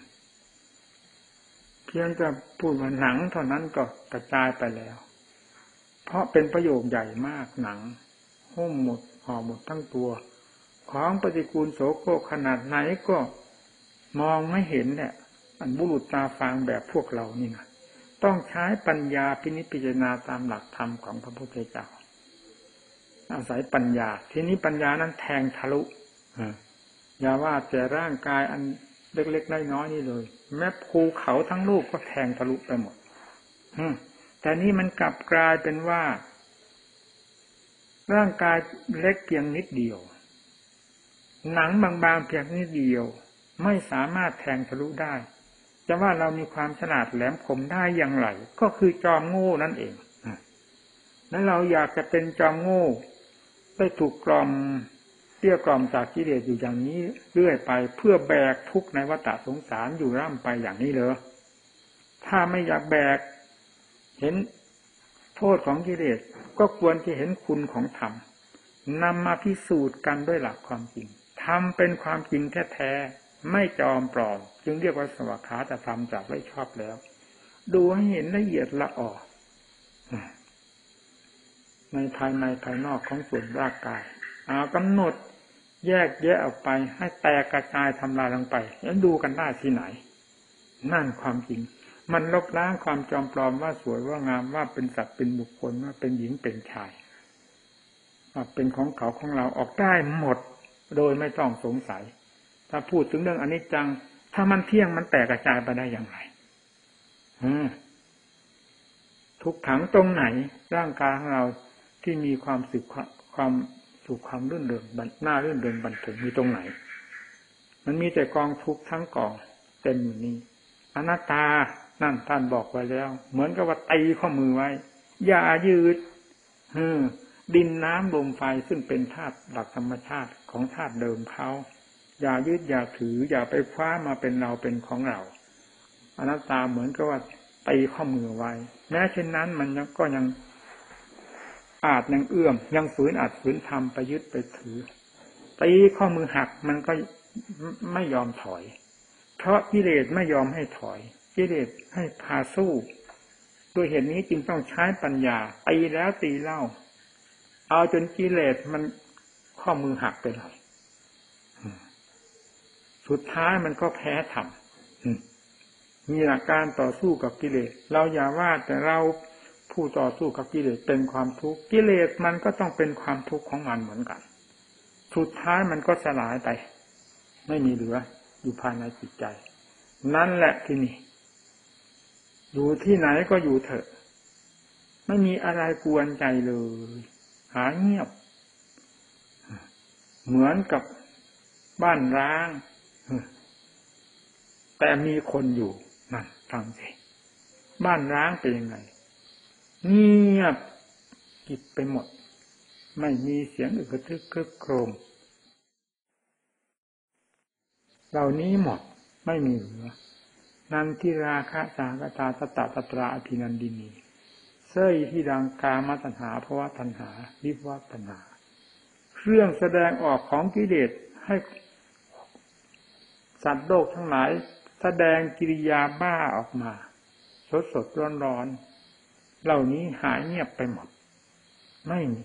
เพียงแต่พูดว่าหนังเท่านั้นก็กระจายไปแล้วเพราะเป็นประโยชน์ใหญ่มากหนังหุ้มหมดห่อหมดทั้งตัวของปฏิกูลโสโครกขนาดไหนก็มองไม่เห็นเนี่ยอันบุรุษตาฟางแบบพวกเรานี่นะต้องใช้ปัญญาพินิจพิจารณาตามหลักธรรมของพระพุทธเจ้าอาศัยปัญญาทีนี้ปัญญานั้นแทงทะลุอย่าว่าแต่ร่างกายอันเล็กๆน้อยๆนี่เลยแม้ภูเขาทั้งลูกก็แทงทะลุไปหมดแต่นี่มันกลับกลายเป็นว่าร่างกายเล็กเพียงนิดเดียวหนังบางๆเพียงนิดเดียวไม่สามารถแทงทะลุได้จะว่าเรามีความฉลาดแหลมคมได้อย่างไรก็คือจอมโง่นั่นเองแล้วเราอยากจะเป็นจอมโง่ได้ถูกกล่อมเกลี้ยกล่อมจากกิเลสอยู่อย่างนี้เรื่อยไปเพื่อแบกทุกข์ในวัฏสงสารอยู่ร่ำไปอย่างนี้เหรอถ้าไม่อยากแบกเห็นโทษของกิเลสก็ควรจะเห็นคุณของธรรมนำมาพิสูจน์กันด้วยหลักความจริงธรรมเป็นความจริงแท้ๆไม่จอมปลอมจึงเรียกว่าสวากขาตธรรมจับไว้ชอบแล้วดูให้เห็นละเอียดละออในภายในภายนอกของส่วนร่างกายเอากำหนดแยกแยะออกไปให้แตกกระจายทำลายลงไปแล้วดูกันได้ที่ไหนนั่นความจริงมันลบล้างความจอมปลอมว่าสวยว่างามว่าเป็นสัตว์เป็นบุคคลว่าเป็นหญิงเป็นชายว่าเป็นของเขาของเราออกได้หมดโดยไม่ต้องสงสัยถ้าพูดถึงเรื่องอนิจจังถ้ามันเที่ยงมันแตกกระจายไปได้อย่างไรทุกขังตรงไหนร่างกายของเราที่มีความสุขความสุขความรื่นเริงหน้ารื่นเริงบันเทิงมีตรงไหนมันมีแต่กองทุกข์ทั้งกองเต็มอยู่นี่อนัตตานั่นท่านบอกไว้แล้วเหมือนกับว่าตีข้อมือไว้อย่ายืดดินน้ำลมไฟซึ่งเป็นธาตุหลักธรรมชาติของธาตุเดิมเขาอย่ายึดอย่าถืออย่าไปคว้ามาเป็นเราเป็นของเราอนัตตาเหมือนกับว่าตีข้อมือไว้แม้เช่นนั้นมันก็ยังอาจยังเอื้อมยังฝืนอาจฝืนทำไปยึดไปถือตีข้อมือหักมันก็ไม่ยอมถอยเพราะกิเลสไม่ยอมให้ถอยกิเลสให้พาสู้ด้วยเหตุนี้จึงต้องใช้ปัญญาตีแล้วตีเล่าเอาจนกิเลสมันข้อมือหักไปเลยสุดท้ายมันก็แพ้ธรรมมีหลักการต่อสู้กับกิเลสเราอย่าว่าแต่เราผู้ต่อสู้กับกิเลสเป็นความทุกข์กิเลสมันก็ต้องเป็นความทุกข์ของมันเหมือนกันสุดท้ายมันก็สลายไปไม่มีเหลืออยู่ภายในจิตใจนั่นแหละที่นี่อยู่ที่ไหนก็อยู่เถอะไม่มีอะไรกวนใจเลยหาเงียบเหมือนกับบ้านร้างแต่มีคนอยู่นั่นฟังสิบ้านร้างเป็นยังไงเงียบกิบไปหมดไม่มีเสียงอึกกระทึกครึกโครมเหล่านี้หมดไม่มีเหลือนันทิราคะสากตาตตะตตราอภินันดินีเสยที่ดังกามตัณหาภวตัณหาวิภวตัณหาเครื่องแสดงออกของกิเลสให้สัตว์โลกทั้งหลายแสดงกิริยาบ้าออกมาสดสดร้อนร้อนเหล่านี้หายเงียบไปหมดไม่มี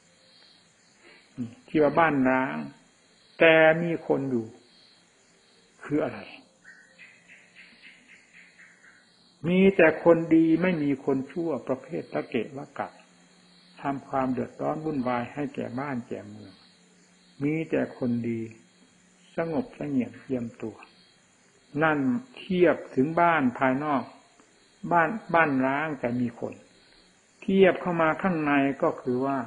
ที่ว่าบ้านร้างแต่มีคนอยู่คืออะไรมีแต่คนดีไม่มีคนชั่วประเภทตะเกะวะกะทำความเดือดร้อนวุ่นวายให้แก่บ้านแก่เมืองมีแต่คนดีสงบเสงี่ยมเยียมตัวนั่นเทียบถึงบ้านภายนอกบ้านบ้านร้างแต่มีคนเทียบเข้ามาข้างในก็คือว่า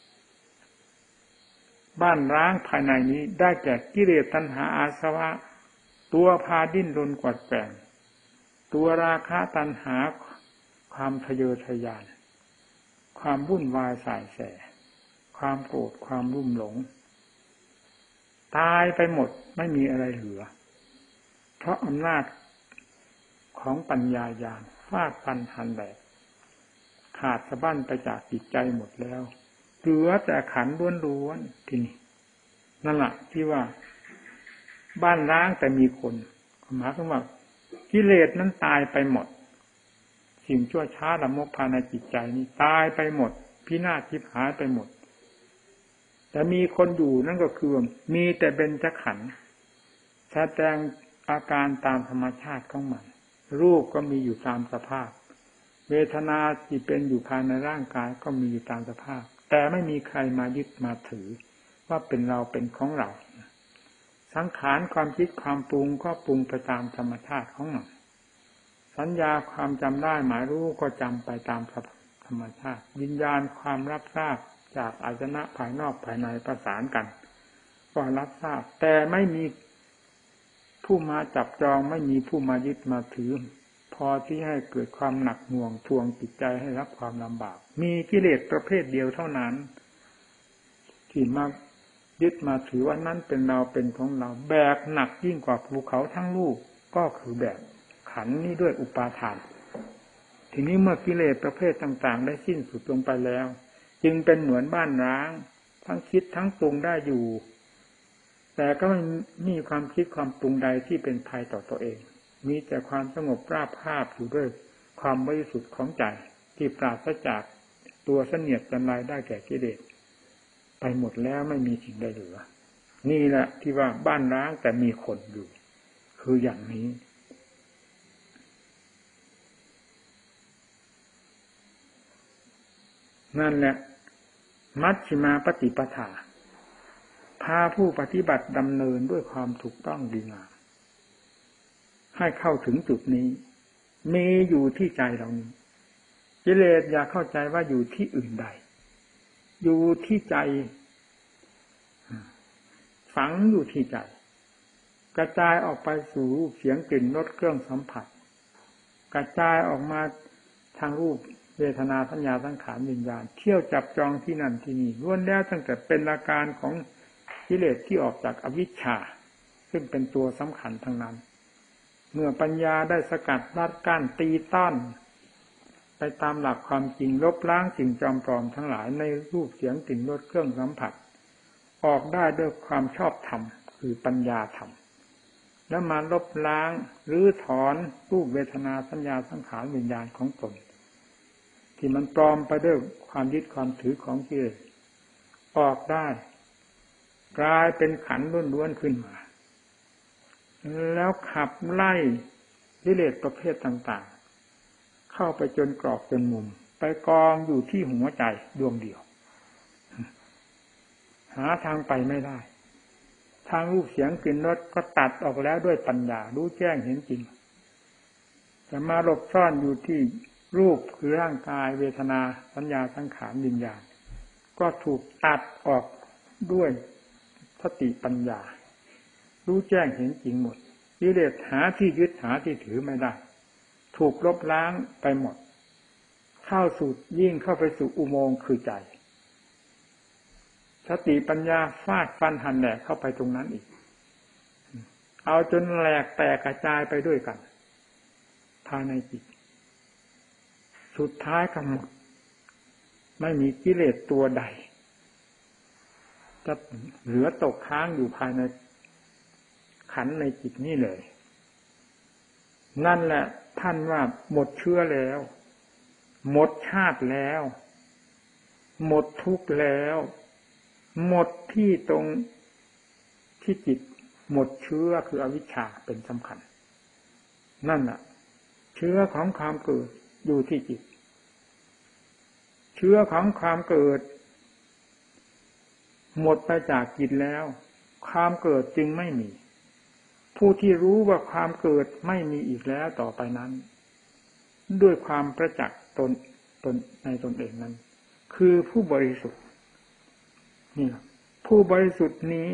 บ้านร้างภายในนี้ได้แก่กิเลสตัณหาอาสวะตัวพาดิ้นรนกวัดแกว่งตัวราคะตัณหาความทะเยอทะยานความวุ่นวายสายแสความโกรธความรุ่มหลงตายไปหมดไม่มีอะไรเหลือเพราะอำนาจของปัญญาญาณฟาดฟันหันแหลกขาดสะบั้นไปจากจิตใจหมดแล้วเหลือแต่ขันธ์ล้วนๆที่นี่นั่นแหละที่ว่าบ้านร้างแต่มีคนหมายถึงว่ากิเลสนั้นตายไปหมดสิ่งชั่วช้าละมกภายในจิตใจนี้ตายไปหมดพินาศทิพหายไปหมดแต่มีคนอยู่นั่นก็คือมีแต่เบญจขันธ์แสดงอาการตามธรรมชาติของมันรูปก็มีอยู่ตามสภาพเวทนาที่เป็นอยู่ภายในร่างกายก็มีอยู่ตามสภาพแต่ไม่มีใครมายึดมาถือว่าเป็นเราเป็นของเราสังขารความคิดความปรุงก็ปรุงไปตามธรรมชาติของมันสัญญาความจำได้หมายรู้ก็จำไปตามธรรมชาติวิญญาณความรับทราบจากอายตนะภายนอกภายในประสานกันก็รับทราบแต่ไม่มีผู้มาจับจองไม่มีผู้มายึดมาถือพอที่ให้เกิดความหนักหน่วงทวงจิตใจให้รับความลำบากมีกิเลสประเภทเดียวเท่านั้นที่มายึดมาถือว่านั้นเป็นเราเป็นของเราแบกหนักยิ่งกว่าภูเขาทั้งลูกก็คือแบกขันธ์นี้ด้วยอุปาทานทีนี้เมื่อกิเลสประเภทต่างๆได้สิ้นสุดลงไปแล้วจึงเป็นเหมือนบ้านร้างทั้งคิดทั้งปรุงได้อยู่แต่ก็ไม่มีความคิดความปรุงใดที่เป็นภัยต่อตัวเองมีแต่ความสงบราบคาบอยู่ด้วยความบริสุทธิ์ของใจที่ปราศจากตัวเสนียดจันไรได้แก่กิเลสไปหมดแล้วไม่มีสิ่งใดเหลือนี่แหละที่ว่าบ้านร้างแต่มีคนอยู่คืออย่างนี้นั่นแหละมัชฌิมาปฏิปทาพาผู้ปฏิบัติดำเนินด้วยความถูกต้องดีงามให้เข้าถึงจุดนี้มีอยู่ที่ใจเรานี้กิเลสอย่าเข้าใจว่าอยู่ที่อื่นใดอยู่ที่ใจฝังอยู่ที่ใจกระจายออกไปสู่รูปเสียงกลิ่นรสเครื่องสัมผัสกระจายออกมาทางรูปเวทนาสัญญาสังขารวิญญาณเที่ยวจับจองที่นั่นที่นี่ล้วนแล้วตั้งแต่เป็นอาการของกิเลสที่ออกจากอวิชชาซึ่งเป็นตัวสำคัญทั้งนั้นเมื่อปัญญาได้สกัดรัดกั้นตีต้อนไปตามหลักความจริงลบล้างสิ่งจอมปลอมทั้งหลายในรูปเสียงกลิ่นรสเครื่องสัมผัสออกได้ด้วยความชอบธรรมคือปัญญาธรรมแล้วมาลบล้างหรือถอนรูปเวทนาสัญญาสังขารวิญญาณของตนที่มันปลอมไปด้วยความยึดความถือของกิเลสออกได้กลายเป็นขันธ์ล้วนๆขึ้นมาแล้วขับไล่กิเลสประเภทต่างๆเข้าไปจนกรอบจนมุมไปกองอยู่ที่หัวใจดวงเดียวหาทางไปไม่ได้ทางรูปเสียงกลิ่นรสก็ตัดออกแล้วด้วยปัญญารู้แจ้งเห็นจริงจะมาหลบซ่อนอยู่ที่รูปคือร่างกายเวทนาสัญญาสังขารวิญญาณก็ถูกตัดออกด้วยสติปัญญารู้แจ้งเห็นจริงหมดกิเลสหาที่ยึดหาที่ถือไม่ได้ถูกลบล้างไปหมดเข้าสู่ยิ่งเข้าไปสู่อุโมงค์คือใจสติปัญญาฟาดฟันหันแหลกเข้าไปตรงนั้นอีกเอาจนแหลกแตกกระจายไปด้วยกันภายในจิตสุดท้ายก็หมดไม่มีกิเลสตัวใดจะเหลือตกค้างอยู่ภายในขันธ์ในจิตนี่เลยนั่นแหละท่านว่าหมดเชื้อแล้วหมดชาติแล้วหมดทุกข์แล้วหมดที่ตรงที่จิตหมดเชื้อคืออวิชชาเป็นสำคัญนั่นแหละเชื้อของความเกิดอยู่ที่จิตเชื้อของความเกิดหมดไปจากจิตแล้วความเกิดจึงไม่มีผู้ที่รู้ว่าความเกิดไม่มีอีกแล้วต่อไปนั้นด้วยความประจักษ์ตนตนในตนเองนั้นคือผู้บริสุทธิ์นี่ผู้บริสุทธิ์นี้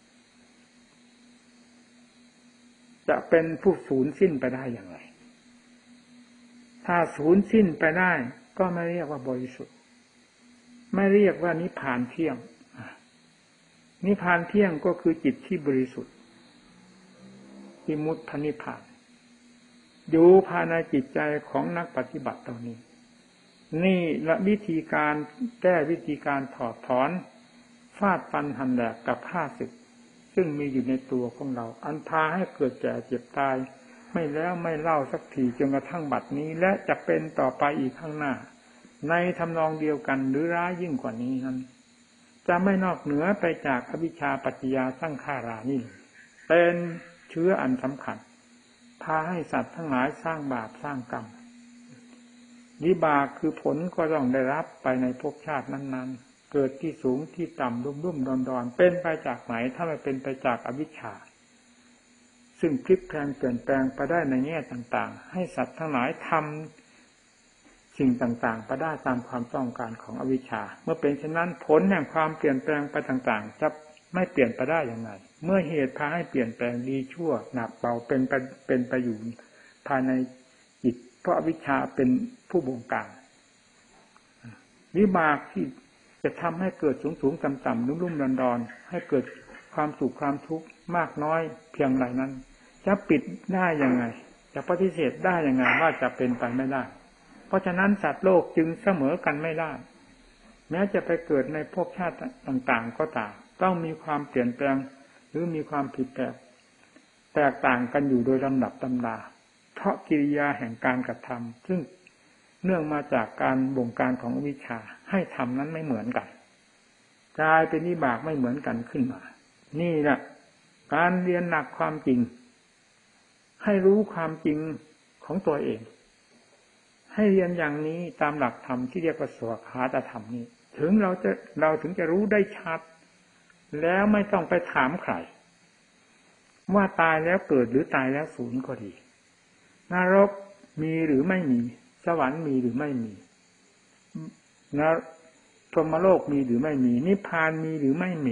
จะเป็นผู้สูญสิ้นไปได้อย่างไรถ้าสูญสิ้นไปได้ก็ไม่เรียกว่าบริสุทธิ์ไม่เรียกว่านิพพานเที่ยงนิพพานเที่ยงก็คือจิตที่บริสุทธิ์วิมุตตินิพพานอยู่ภายในจิตใจของนักปฏิบัติตรงนี้นี่ละวิธีการแก้วิธีการถอดถอนฟาดฟันหันแหลกกับข้าศึกซึ่งมีอยู่ในตัวของเราอันพาให้เกิดแก่เจ็บตายไม่แล้วไม่เล่าสักทีจนกระทั่งบัดนี้และจะเป็นต่อไปอีกข้างหน้าในทำนองเดียวกันหรือร้ายยิ่งกว่านี้นั้นจะไม่นอกเหนือไปจากอวิชชาปัจจยาสังขารานี่เป็นเชื้ออันสำคัญพาให้สัตว์ทั้งหลายสร้างบาปสร้างกรรมวิบากคือผลก็ต้องได้รับไปในภพชาตินั้นๆเกิดที่สูงที่ต่ำรุ่มๆดอนๆเป็นไปจากไหนถ้าไม่เป็นไปจากอวิชชาซึ่งพลิกแปลงเปลี่ยนแปลงไปได้ในแง่ต่างๆให้สัตว์ทั้งหลายทำสิ่งต่างๆไปได้ตามความต้องการของอวิชชาเมื่อเป็นเช่นนั้นผลแห่งความเปลี่ยนแปลงไปต่างๆจะไม่เปลี่ยนไปได้อย่างไรเมื่อเหตุพาให้เปลี่ยนแปลงดีชั่วหนักเบาเป็นไปเป็นไปอยู่ภายในจิตเพราะอวิชชาเป็นผู้บงการวิบากที่จะทำให้เกิดสูงสูงต่ำต่ำรุ่มรุ่มดอนดอนให้เกิดความสุขความทุกข์มากน้อยเพียงไรนั้นจะปิดได้ยังไงจะปฏิเสธได้ยังไงว่าจะเป็นไปไม่ได้เพราะฉะนั้นสัตว์โลกจึงเสมอกันไม่ได้แม้จะไปเกิดในภพชาติต่างๆก็ตามต้องมีความเปลี่ยนแปลงหรือมีความผิดแปลกแตกต่างกันอยู่โดยลำดับตำดาเพราะกิริยาแห่งการกระทำซึ่งเนื่องมาจากการบงการของวิชาให้ทำนั้นไม่เหมือนกันกลายเป็นวิบากไม่เหมือนกันขึ้นมานี่แหละการเรียนหลักความจริงให้รู้ความจริงของตัวเองให้เรียนอย่างนี้ตามหลักธรรมที่เรียกว่าสวขาตธรรมนี้ถึงเราจะเราถึงจะรู้ได้ชัดแล้วไม่ต้องไปถามใครว่าตายแล้วเกิดหรือตายแล้วสูญก็ดีนรกมีหรือไม่มีสวรรค์มีหรือไม่มีนรพรหมโลกมีหรือไม่มีนิพพานมีหรือไม่มี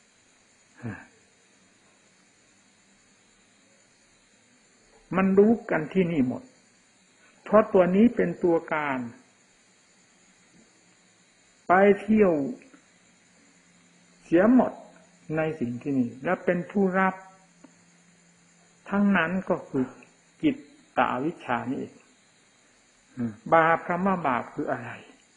มันรู้กันที่นี่หมดเพราะตัวนี้เป็นตัวการไปเที่ยวเสียหมดในสิ่งที่นี่และเป็นผู้รับทั้งนั้นก็คือจิตตอวิชชานี่เองบาปคำว่าบาปคืออะไร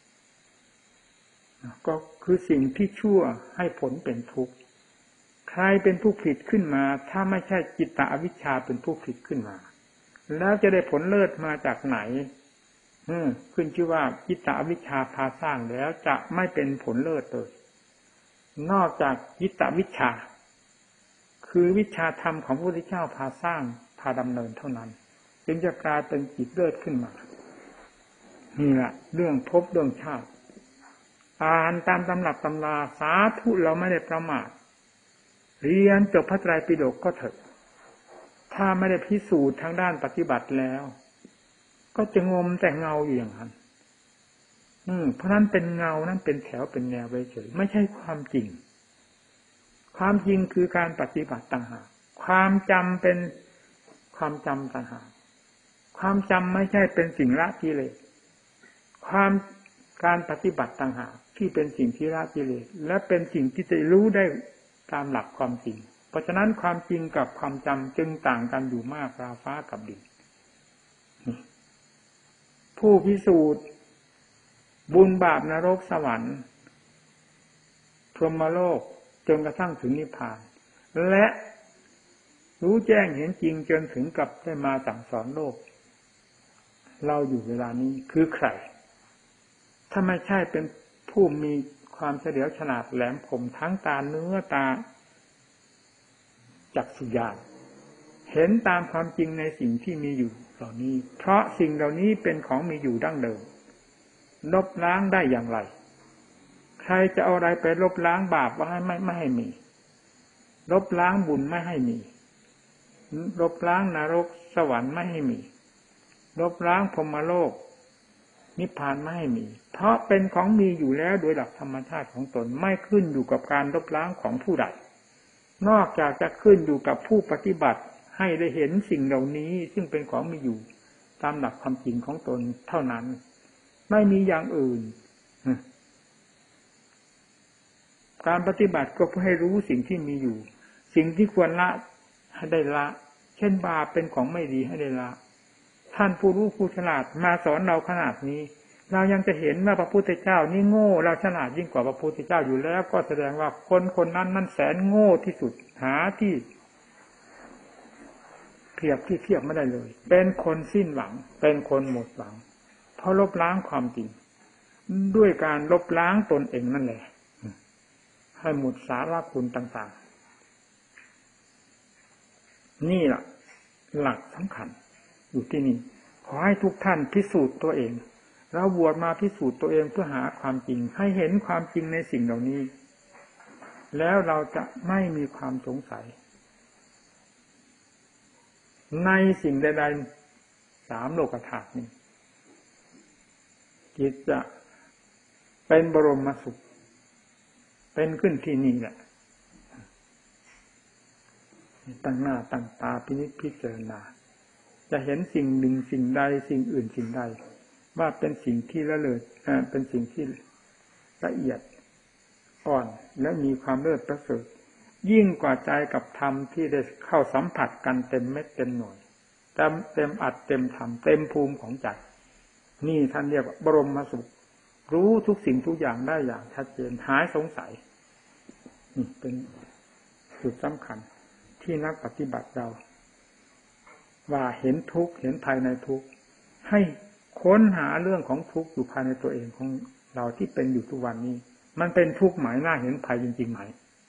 ก็คือสิ่งที่ชั่วให้ผลเป็นทุกข์ใครเป็นผู้ผิดขึ้นมาถ้าไม่ใช่จิตตอวิชชาเป็นผู้ผิดขึ้นมาแล้วจะได้ผลเลิศมาจากไหนขึ้นชื่อว่าจิตตอวิชชาพาสร้างแล้วจะไม่เป็นผลเลิศเลยนอกจากจิตตวิชชาคือวิชาธรรมของพระพุทธเจ้าพาสร้างพาดำเนินเท่านั้นจึงจะกลายเป็นจิตเลิศขึ้นมานี่แหละเรื่องภพเรื่องชาติอ่านตามตำรับตำราสาธุเราไม่ได้ประมาทเรียนจบพระไตรปิฎกก็เถอะถ้าไม่ได้พิสูจน์ทางด้านปฏิบัติแล้วก็จะงมแต่เงาอยู่อย่างนั้นอืมเพราะนั้นเป็นเงานั้นเป็นแถวเป็นแนวไว้เฉยไม่ใช่ความจริงความจริงคือการปฏิบัติต่างหากความจำเป็นความจำต่างหากความจำไม่ใช่เป็นสิ่งละกิเลสความการปฏิบัติต่างหากที่เป็นสิ่งที่ละกิเลสและเป็นสิ่งที่จะรู้ได้ตามหลักความจริงเพราะฉะนั้นความจริงกับความจำจึงต่างกันอยู่มากราวฟ้ากับดินผู้พิสูจน์บุญบาปนรกสวรรค์พรหมโลกจนกระทั่งถึงนิพพานและรู้แจ้งเห็นจริงจนถึงกับได้มาสั่งสอนโลกเราอยู่เวลานี้คือใครถ้าไม่ใช่เป็นผู้มีความเฉลียวฉลาดแหลมคมทั้งตาเนื้อตาจักษุญาณเห็นตามความจริงในสิ่งที่มีอยู่เหล่านี้เพราะสิ่งเหล่านี้เป็นของมีอยู่ดั้งเดิมลบล้างได้อย่างไรใครจะเอาอะไรไปลบล้างบาปว่าให้ไม่ไม่ให้มีลบล้างบุญไม่ให้มีลบล้างนรกสวรรค์ไม่ให้มีลบล้างพรหมโลกนิพพานไม่ให้มีเพราะเป็นของมีอยู่แล้วโดยหลักธรรมชาติของตนไม่ขึ้นอยู่กับการลบล้างของผู้ใดนอกจากจะขึ้นอยู่กับผู้ปฏิบัติให้ได้เห็นสิ่งเหล่านี้ซึ่งเป็นของมีอยู่ตามหลักความจริงของตนเท่านั้นไม่มีอย่างอื่นการปฏิบัติก็เพื่อให้รู้สิ่งที่มีอยู่สิ่งที่ควรละให้ได้ละเช่นบาปเป็นของไม่ดีให้ได้ละท่านผู้รู้ผู้ฉลาดมาสอนเราขนาดนี้เรายังจะเห็นว่าพระพุทธเจ้านี่โง่เราฉลาดยิ่งกว่าพระพุทธเจ้าอยู่แล้วก็แสดงว่าคนคนนั้นมันแสนโง่ที่สุดหาที่เทียบที่เทียบไม่ได้เลยเป็นคนสิ้นหวังเป็นคนหมดหวังเพราะลบล้างความจริงด้วยการลบล้างตนเองนั่นแหละให้หมดสาระคุณต่างๆนี่แหละหลักสำคัญอยู่ที่นี่ขอให้ทุกท่านพิสูจน์ตัวเองเราบวชมาพิสูจน์ตัวเองเพื่อหาความจริงให้เห็นความจริงในสิ่งเหล่านี้แล้วเราจะไม่มีความสงสัยในสิ่งใดๆสามโลกธาตุนี้จิตจะเป็นบรมสุขเป็นขึ้นที่นี่แหละตั้งหน้าตั้งตาพินิจพิจารณาจะเห็นสิ่งหนึ่งสิ่งใดสิ่งอื่นสิ่งใดว่าเป็นสิ่งที่ละเลิศเป็นสิ่งที่ละเอียดอ่อนและมีความเลิศประเสริฐยิ่งกว่าใจกับธรรมที่ได้เข้าสัมผัสกันเต็มเม็ดเต็มหน่วยเต็มเต็มอัดเต็มธรรมเต็มภูมิของใจนี่ท่านเรียกว่าบรมสุขรู้ทุกสิ่งทุกอย่างได้อย่างชัดเจนหายสงสัยนี่เป็นจุดสำคัญที่นักปฏิบัติเราว่าเห็นทุกข์เห็นภายในทุกข์ให้ค้นหาเรื่องของทุกข์อยู่ภายในตัวเองของเราที่เป็นอยู่ทุกวันนี้มันเป็นทุกข์หมายน่าเห็นภัยจริงๆไหม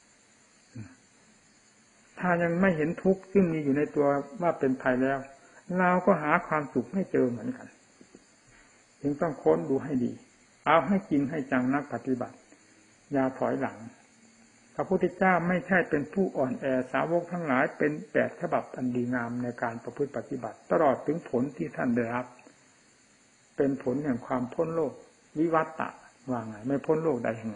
ถ้ายังไม่เห็นทุกข์ซึ่งมีอยู่ในตัวว่าเป็นภัยแล้วเราก็หาความสุขไม่เจอเหมือนกันจึงต้องค้นดูให้ดีเอาให้จริงให้จังนักปฏิบัติอย่าถอยหลังพระพุทธเจ้าไม่ใช่เป็นผู้อ่อนแอสาวกทั้งหลายเป็นแบบฉบับอันดีงามในการประพฤติปฏิบัติตลอดถึงผลที่ท่านได้รับเป็นผลแห่งความพ้นโลกวิวัตตะว่าไงไม่พ้นโลกได้ยังไง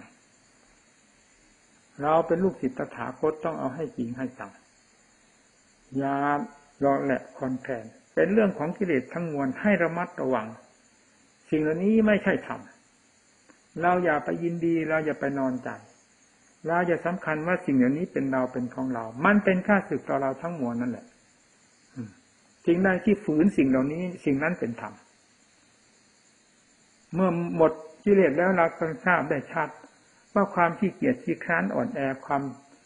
เราเป็นลูกศิษย์ตถาคตต้องเอาให้จริงให้จังอย่ารอแหละคอนแทนเป็นเรื่องของกิเลสทั้งมวลให้ระมัดระวังสิ่งเหล่านี้ไม่ใช่ธรรมเราอย่าไปยินดีเราอย่าไปนอนใจเราอย่าสำคัญว่าสิ่งเหล่านี้เป็นเราเป็นของเรามันเป็นข้าศึกต่อเราทั้งมวลนั่นแหละสิ่งใดที่ฝืนสิ่งเหล่านี้สิ่งนั้นเป็นธรรมเมื่อหมดกิเลสแล้วเราก็ทราบได้ชัดว่าความขี้เกียจขี้คร้านอ่อนแอความ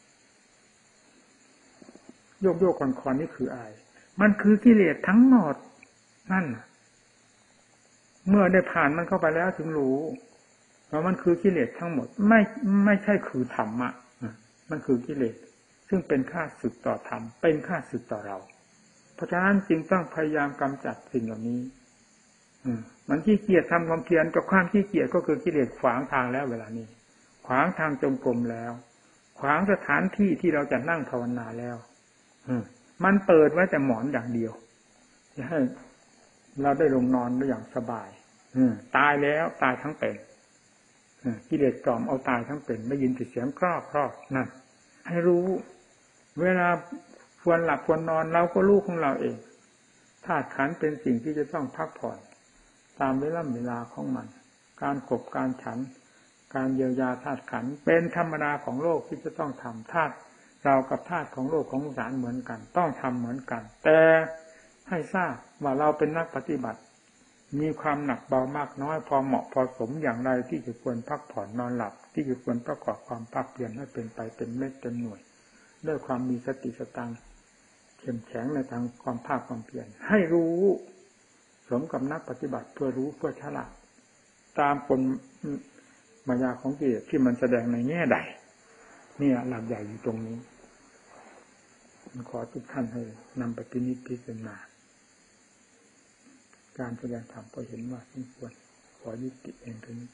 โยกโยกคอนคอนนี่คืออะไรมันคือกิเลสทั้งหมดนั่นเมื่อได้ผ่านมันเข้าไปแล้วถึงรู้ว่ามันคือกิเลสทั้งหมดไม่ไม่ใช่คือธรรมะมันคือกิเลสซึ่งเป็นข้าศึกต่อธรรมเป็นข้าศึกต่อเราเพราะฉะนั้นจึงต้องพยายามกำจัดสิ่งเหล่านี้มันขี้เกียจทำความเพียรกับความขี้เกียจก็คือกิเลสขวางทางแล้วเวลานี้ขวางทางจงกรมแล้วขวางสถานที่ที่เราจะนั่งภาวนาแล้วมันเปิดไว้แต่หมอนอย่างเดียวจะให้เราได้ลงนอนได้อย่างสบายตายแล้วตายทั้งเป็นกิเลสกล่อมเอาตายทั้งเป็นได้ยินเสียงครอบครอบนั่นให้รู้เวลาควรหลับควรนอนเราก็รู้ของเราเองธาตุขันธ์เป็นสิ่งที่จะต้องพักผ่อนตามเวลาเวลาของมันการขบการฉันการเยียวยาธาตุขันธ์เป็นธรรมดาของโลกที่จะต้องทำธาตุเรากับธาตุของโลกของสงสารเหมือนกันต้องทำเหมือนกันแต่ให้ทราบว่าเราเป็นนักปฏิบัติมีความหนักเบามากน้อยพอเหมาะพอสมอย่างไรที่จะควรพักผ่อนนอนหลับที่จะควรประกอบความภาคเพียรให้เป็นไปเป็นเม็ดเป็นหน่วยด้วยความมีสติสตังเข้มแข็งในทางความภาคความเพียรให้รู้สมกับนักปฏิบัติเพื่อรู้เพื่อฉลาดตามกลมายาของกิเลสที่มันแสดงในแง่ใดนี่หลักใหญ่อยู่ตรงนี้ขอทุกท่านให้นำไปพินิจพิจารณาการแสดงธรรมก็เห็นว่าสมควรขอยุติเองเท่านี้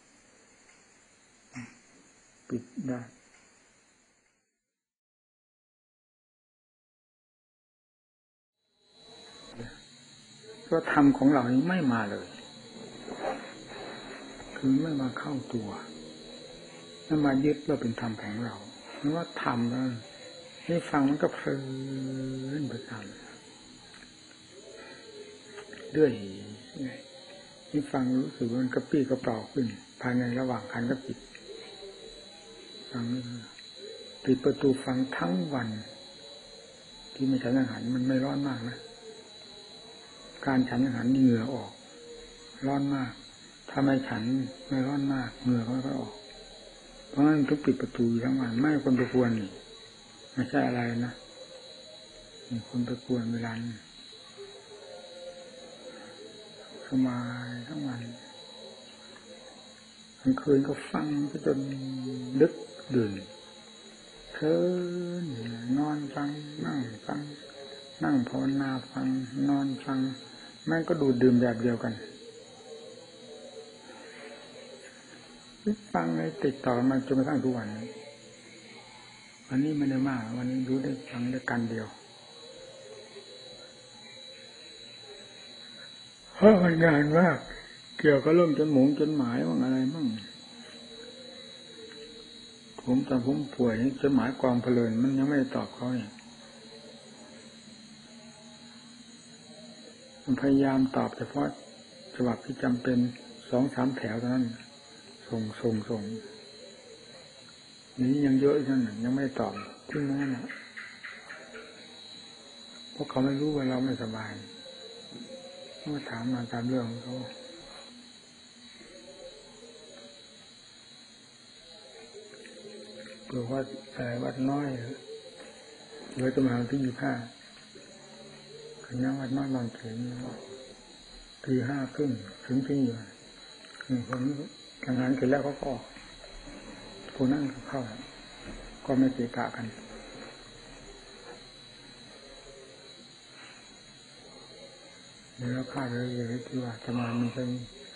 ปิดได้เพราะธรรมของเรานี้ไม่มาเลยคือไม่มาเข้าตัวไม่มายึดว่าเป็นธรรมของเราเพราะว่าธรรมนั้นให้ฟังมันก็เพลินไปตามเรื่อยที่ฟังรู้สึกมันกระปี้กระเป๋าขึ้นภายในระหว่างขันกับจิตฟังปิดประตูฟังทั้งวันที่ไม่ฉันอาหารมันไม่ร้อนมากนะการฉันอาหารเหงื่อออกร้อนมากถ้าไม่ฉันไม่ร้อนมากเหงื่อก็ไม่ออกเพราะฉะนั้นทุกปิดประตูทั้งวันไม่คนไปกวนนี่ไม่ใช่อะไรนะมีคนไปกวนเวลานี้สบายทั้งวันกลางคืนก็ฟังก็จนดึกดื่นเคินนอนฟังนั่งฟังนั่งภาวนาฟังนอนฟังแม่งก็ดูดดื่มแบบเดียวกันฟังเลยติดต่อมาจนกระทั่งทุกวันนี้วันนี้ไม่ได้มากวันนี้รู้ได้ฟังได้กันเดียวเพราะมันงานมากเกี่ยวกับเรื่องจนหมงจนหมายว่าอะไรมั่งผมตอนผมป่วยจนหมายความเพลินมันยังไม่ตอบเขาเนี่ยมันพยายามตอบเฉพาะฉบับที่จำเป็นสองสามแถวเท่านั้นส่งส่งส่งนี้ยังเยอะอีกนั่นยังไม่ตอบที่นั่นนะเพราะเขาไม่รู้ว่าเราไม่สบายเมื่อถามมาตามเรื่องเขาเผื่อว่าอะไรวัดน้อยเหลือจะมาที่ยี่ห้าขยันวัดน้อยบางเขนตีห้าครึ่งถึงที่อยู่คนทำงานเสร็จแล้วเขาก็ออกผู้นั่งเข้าก็ไม่ตีกะกันแล้วคาดเลยที่ว่าจะมามันจะ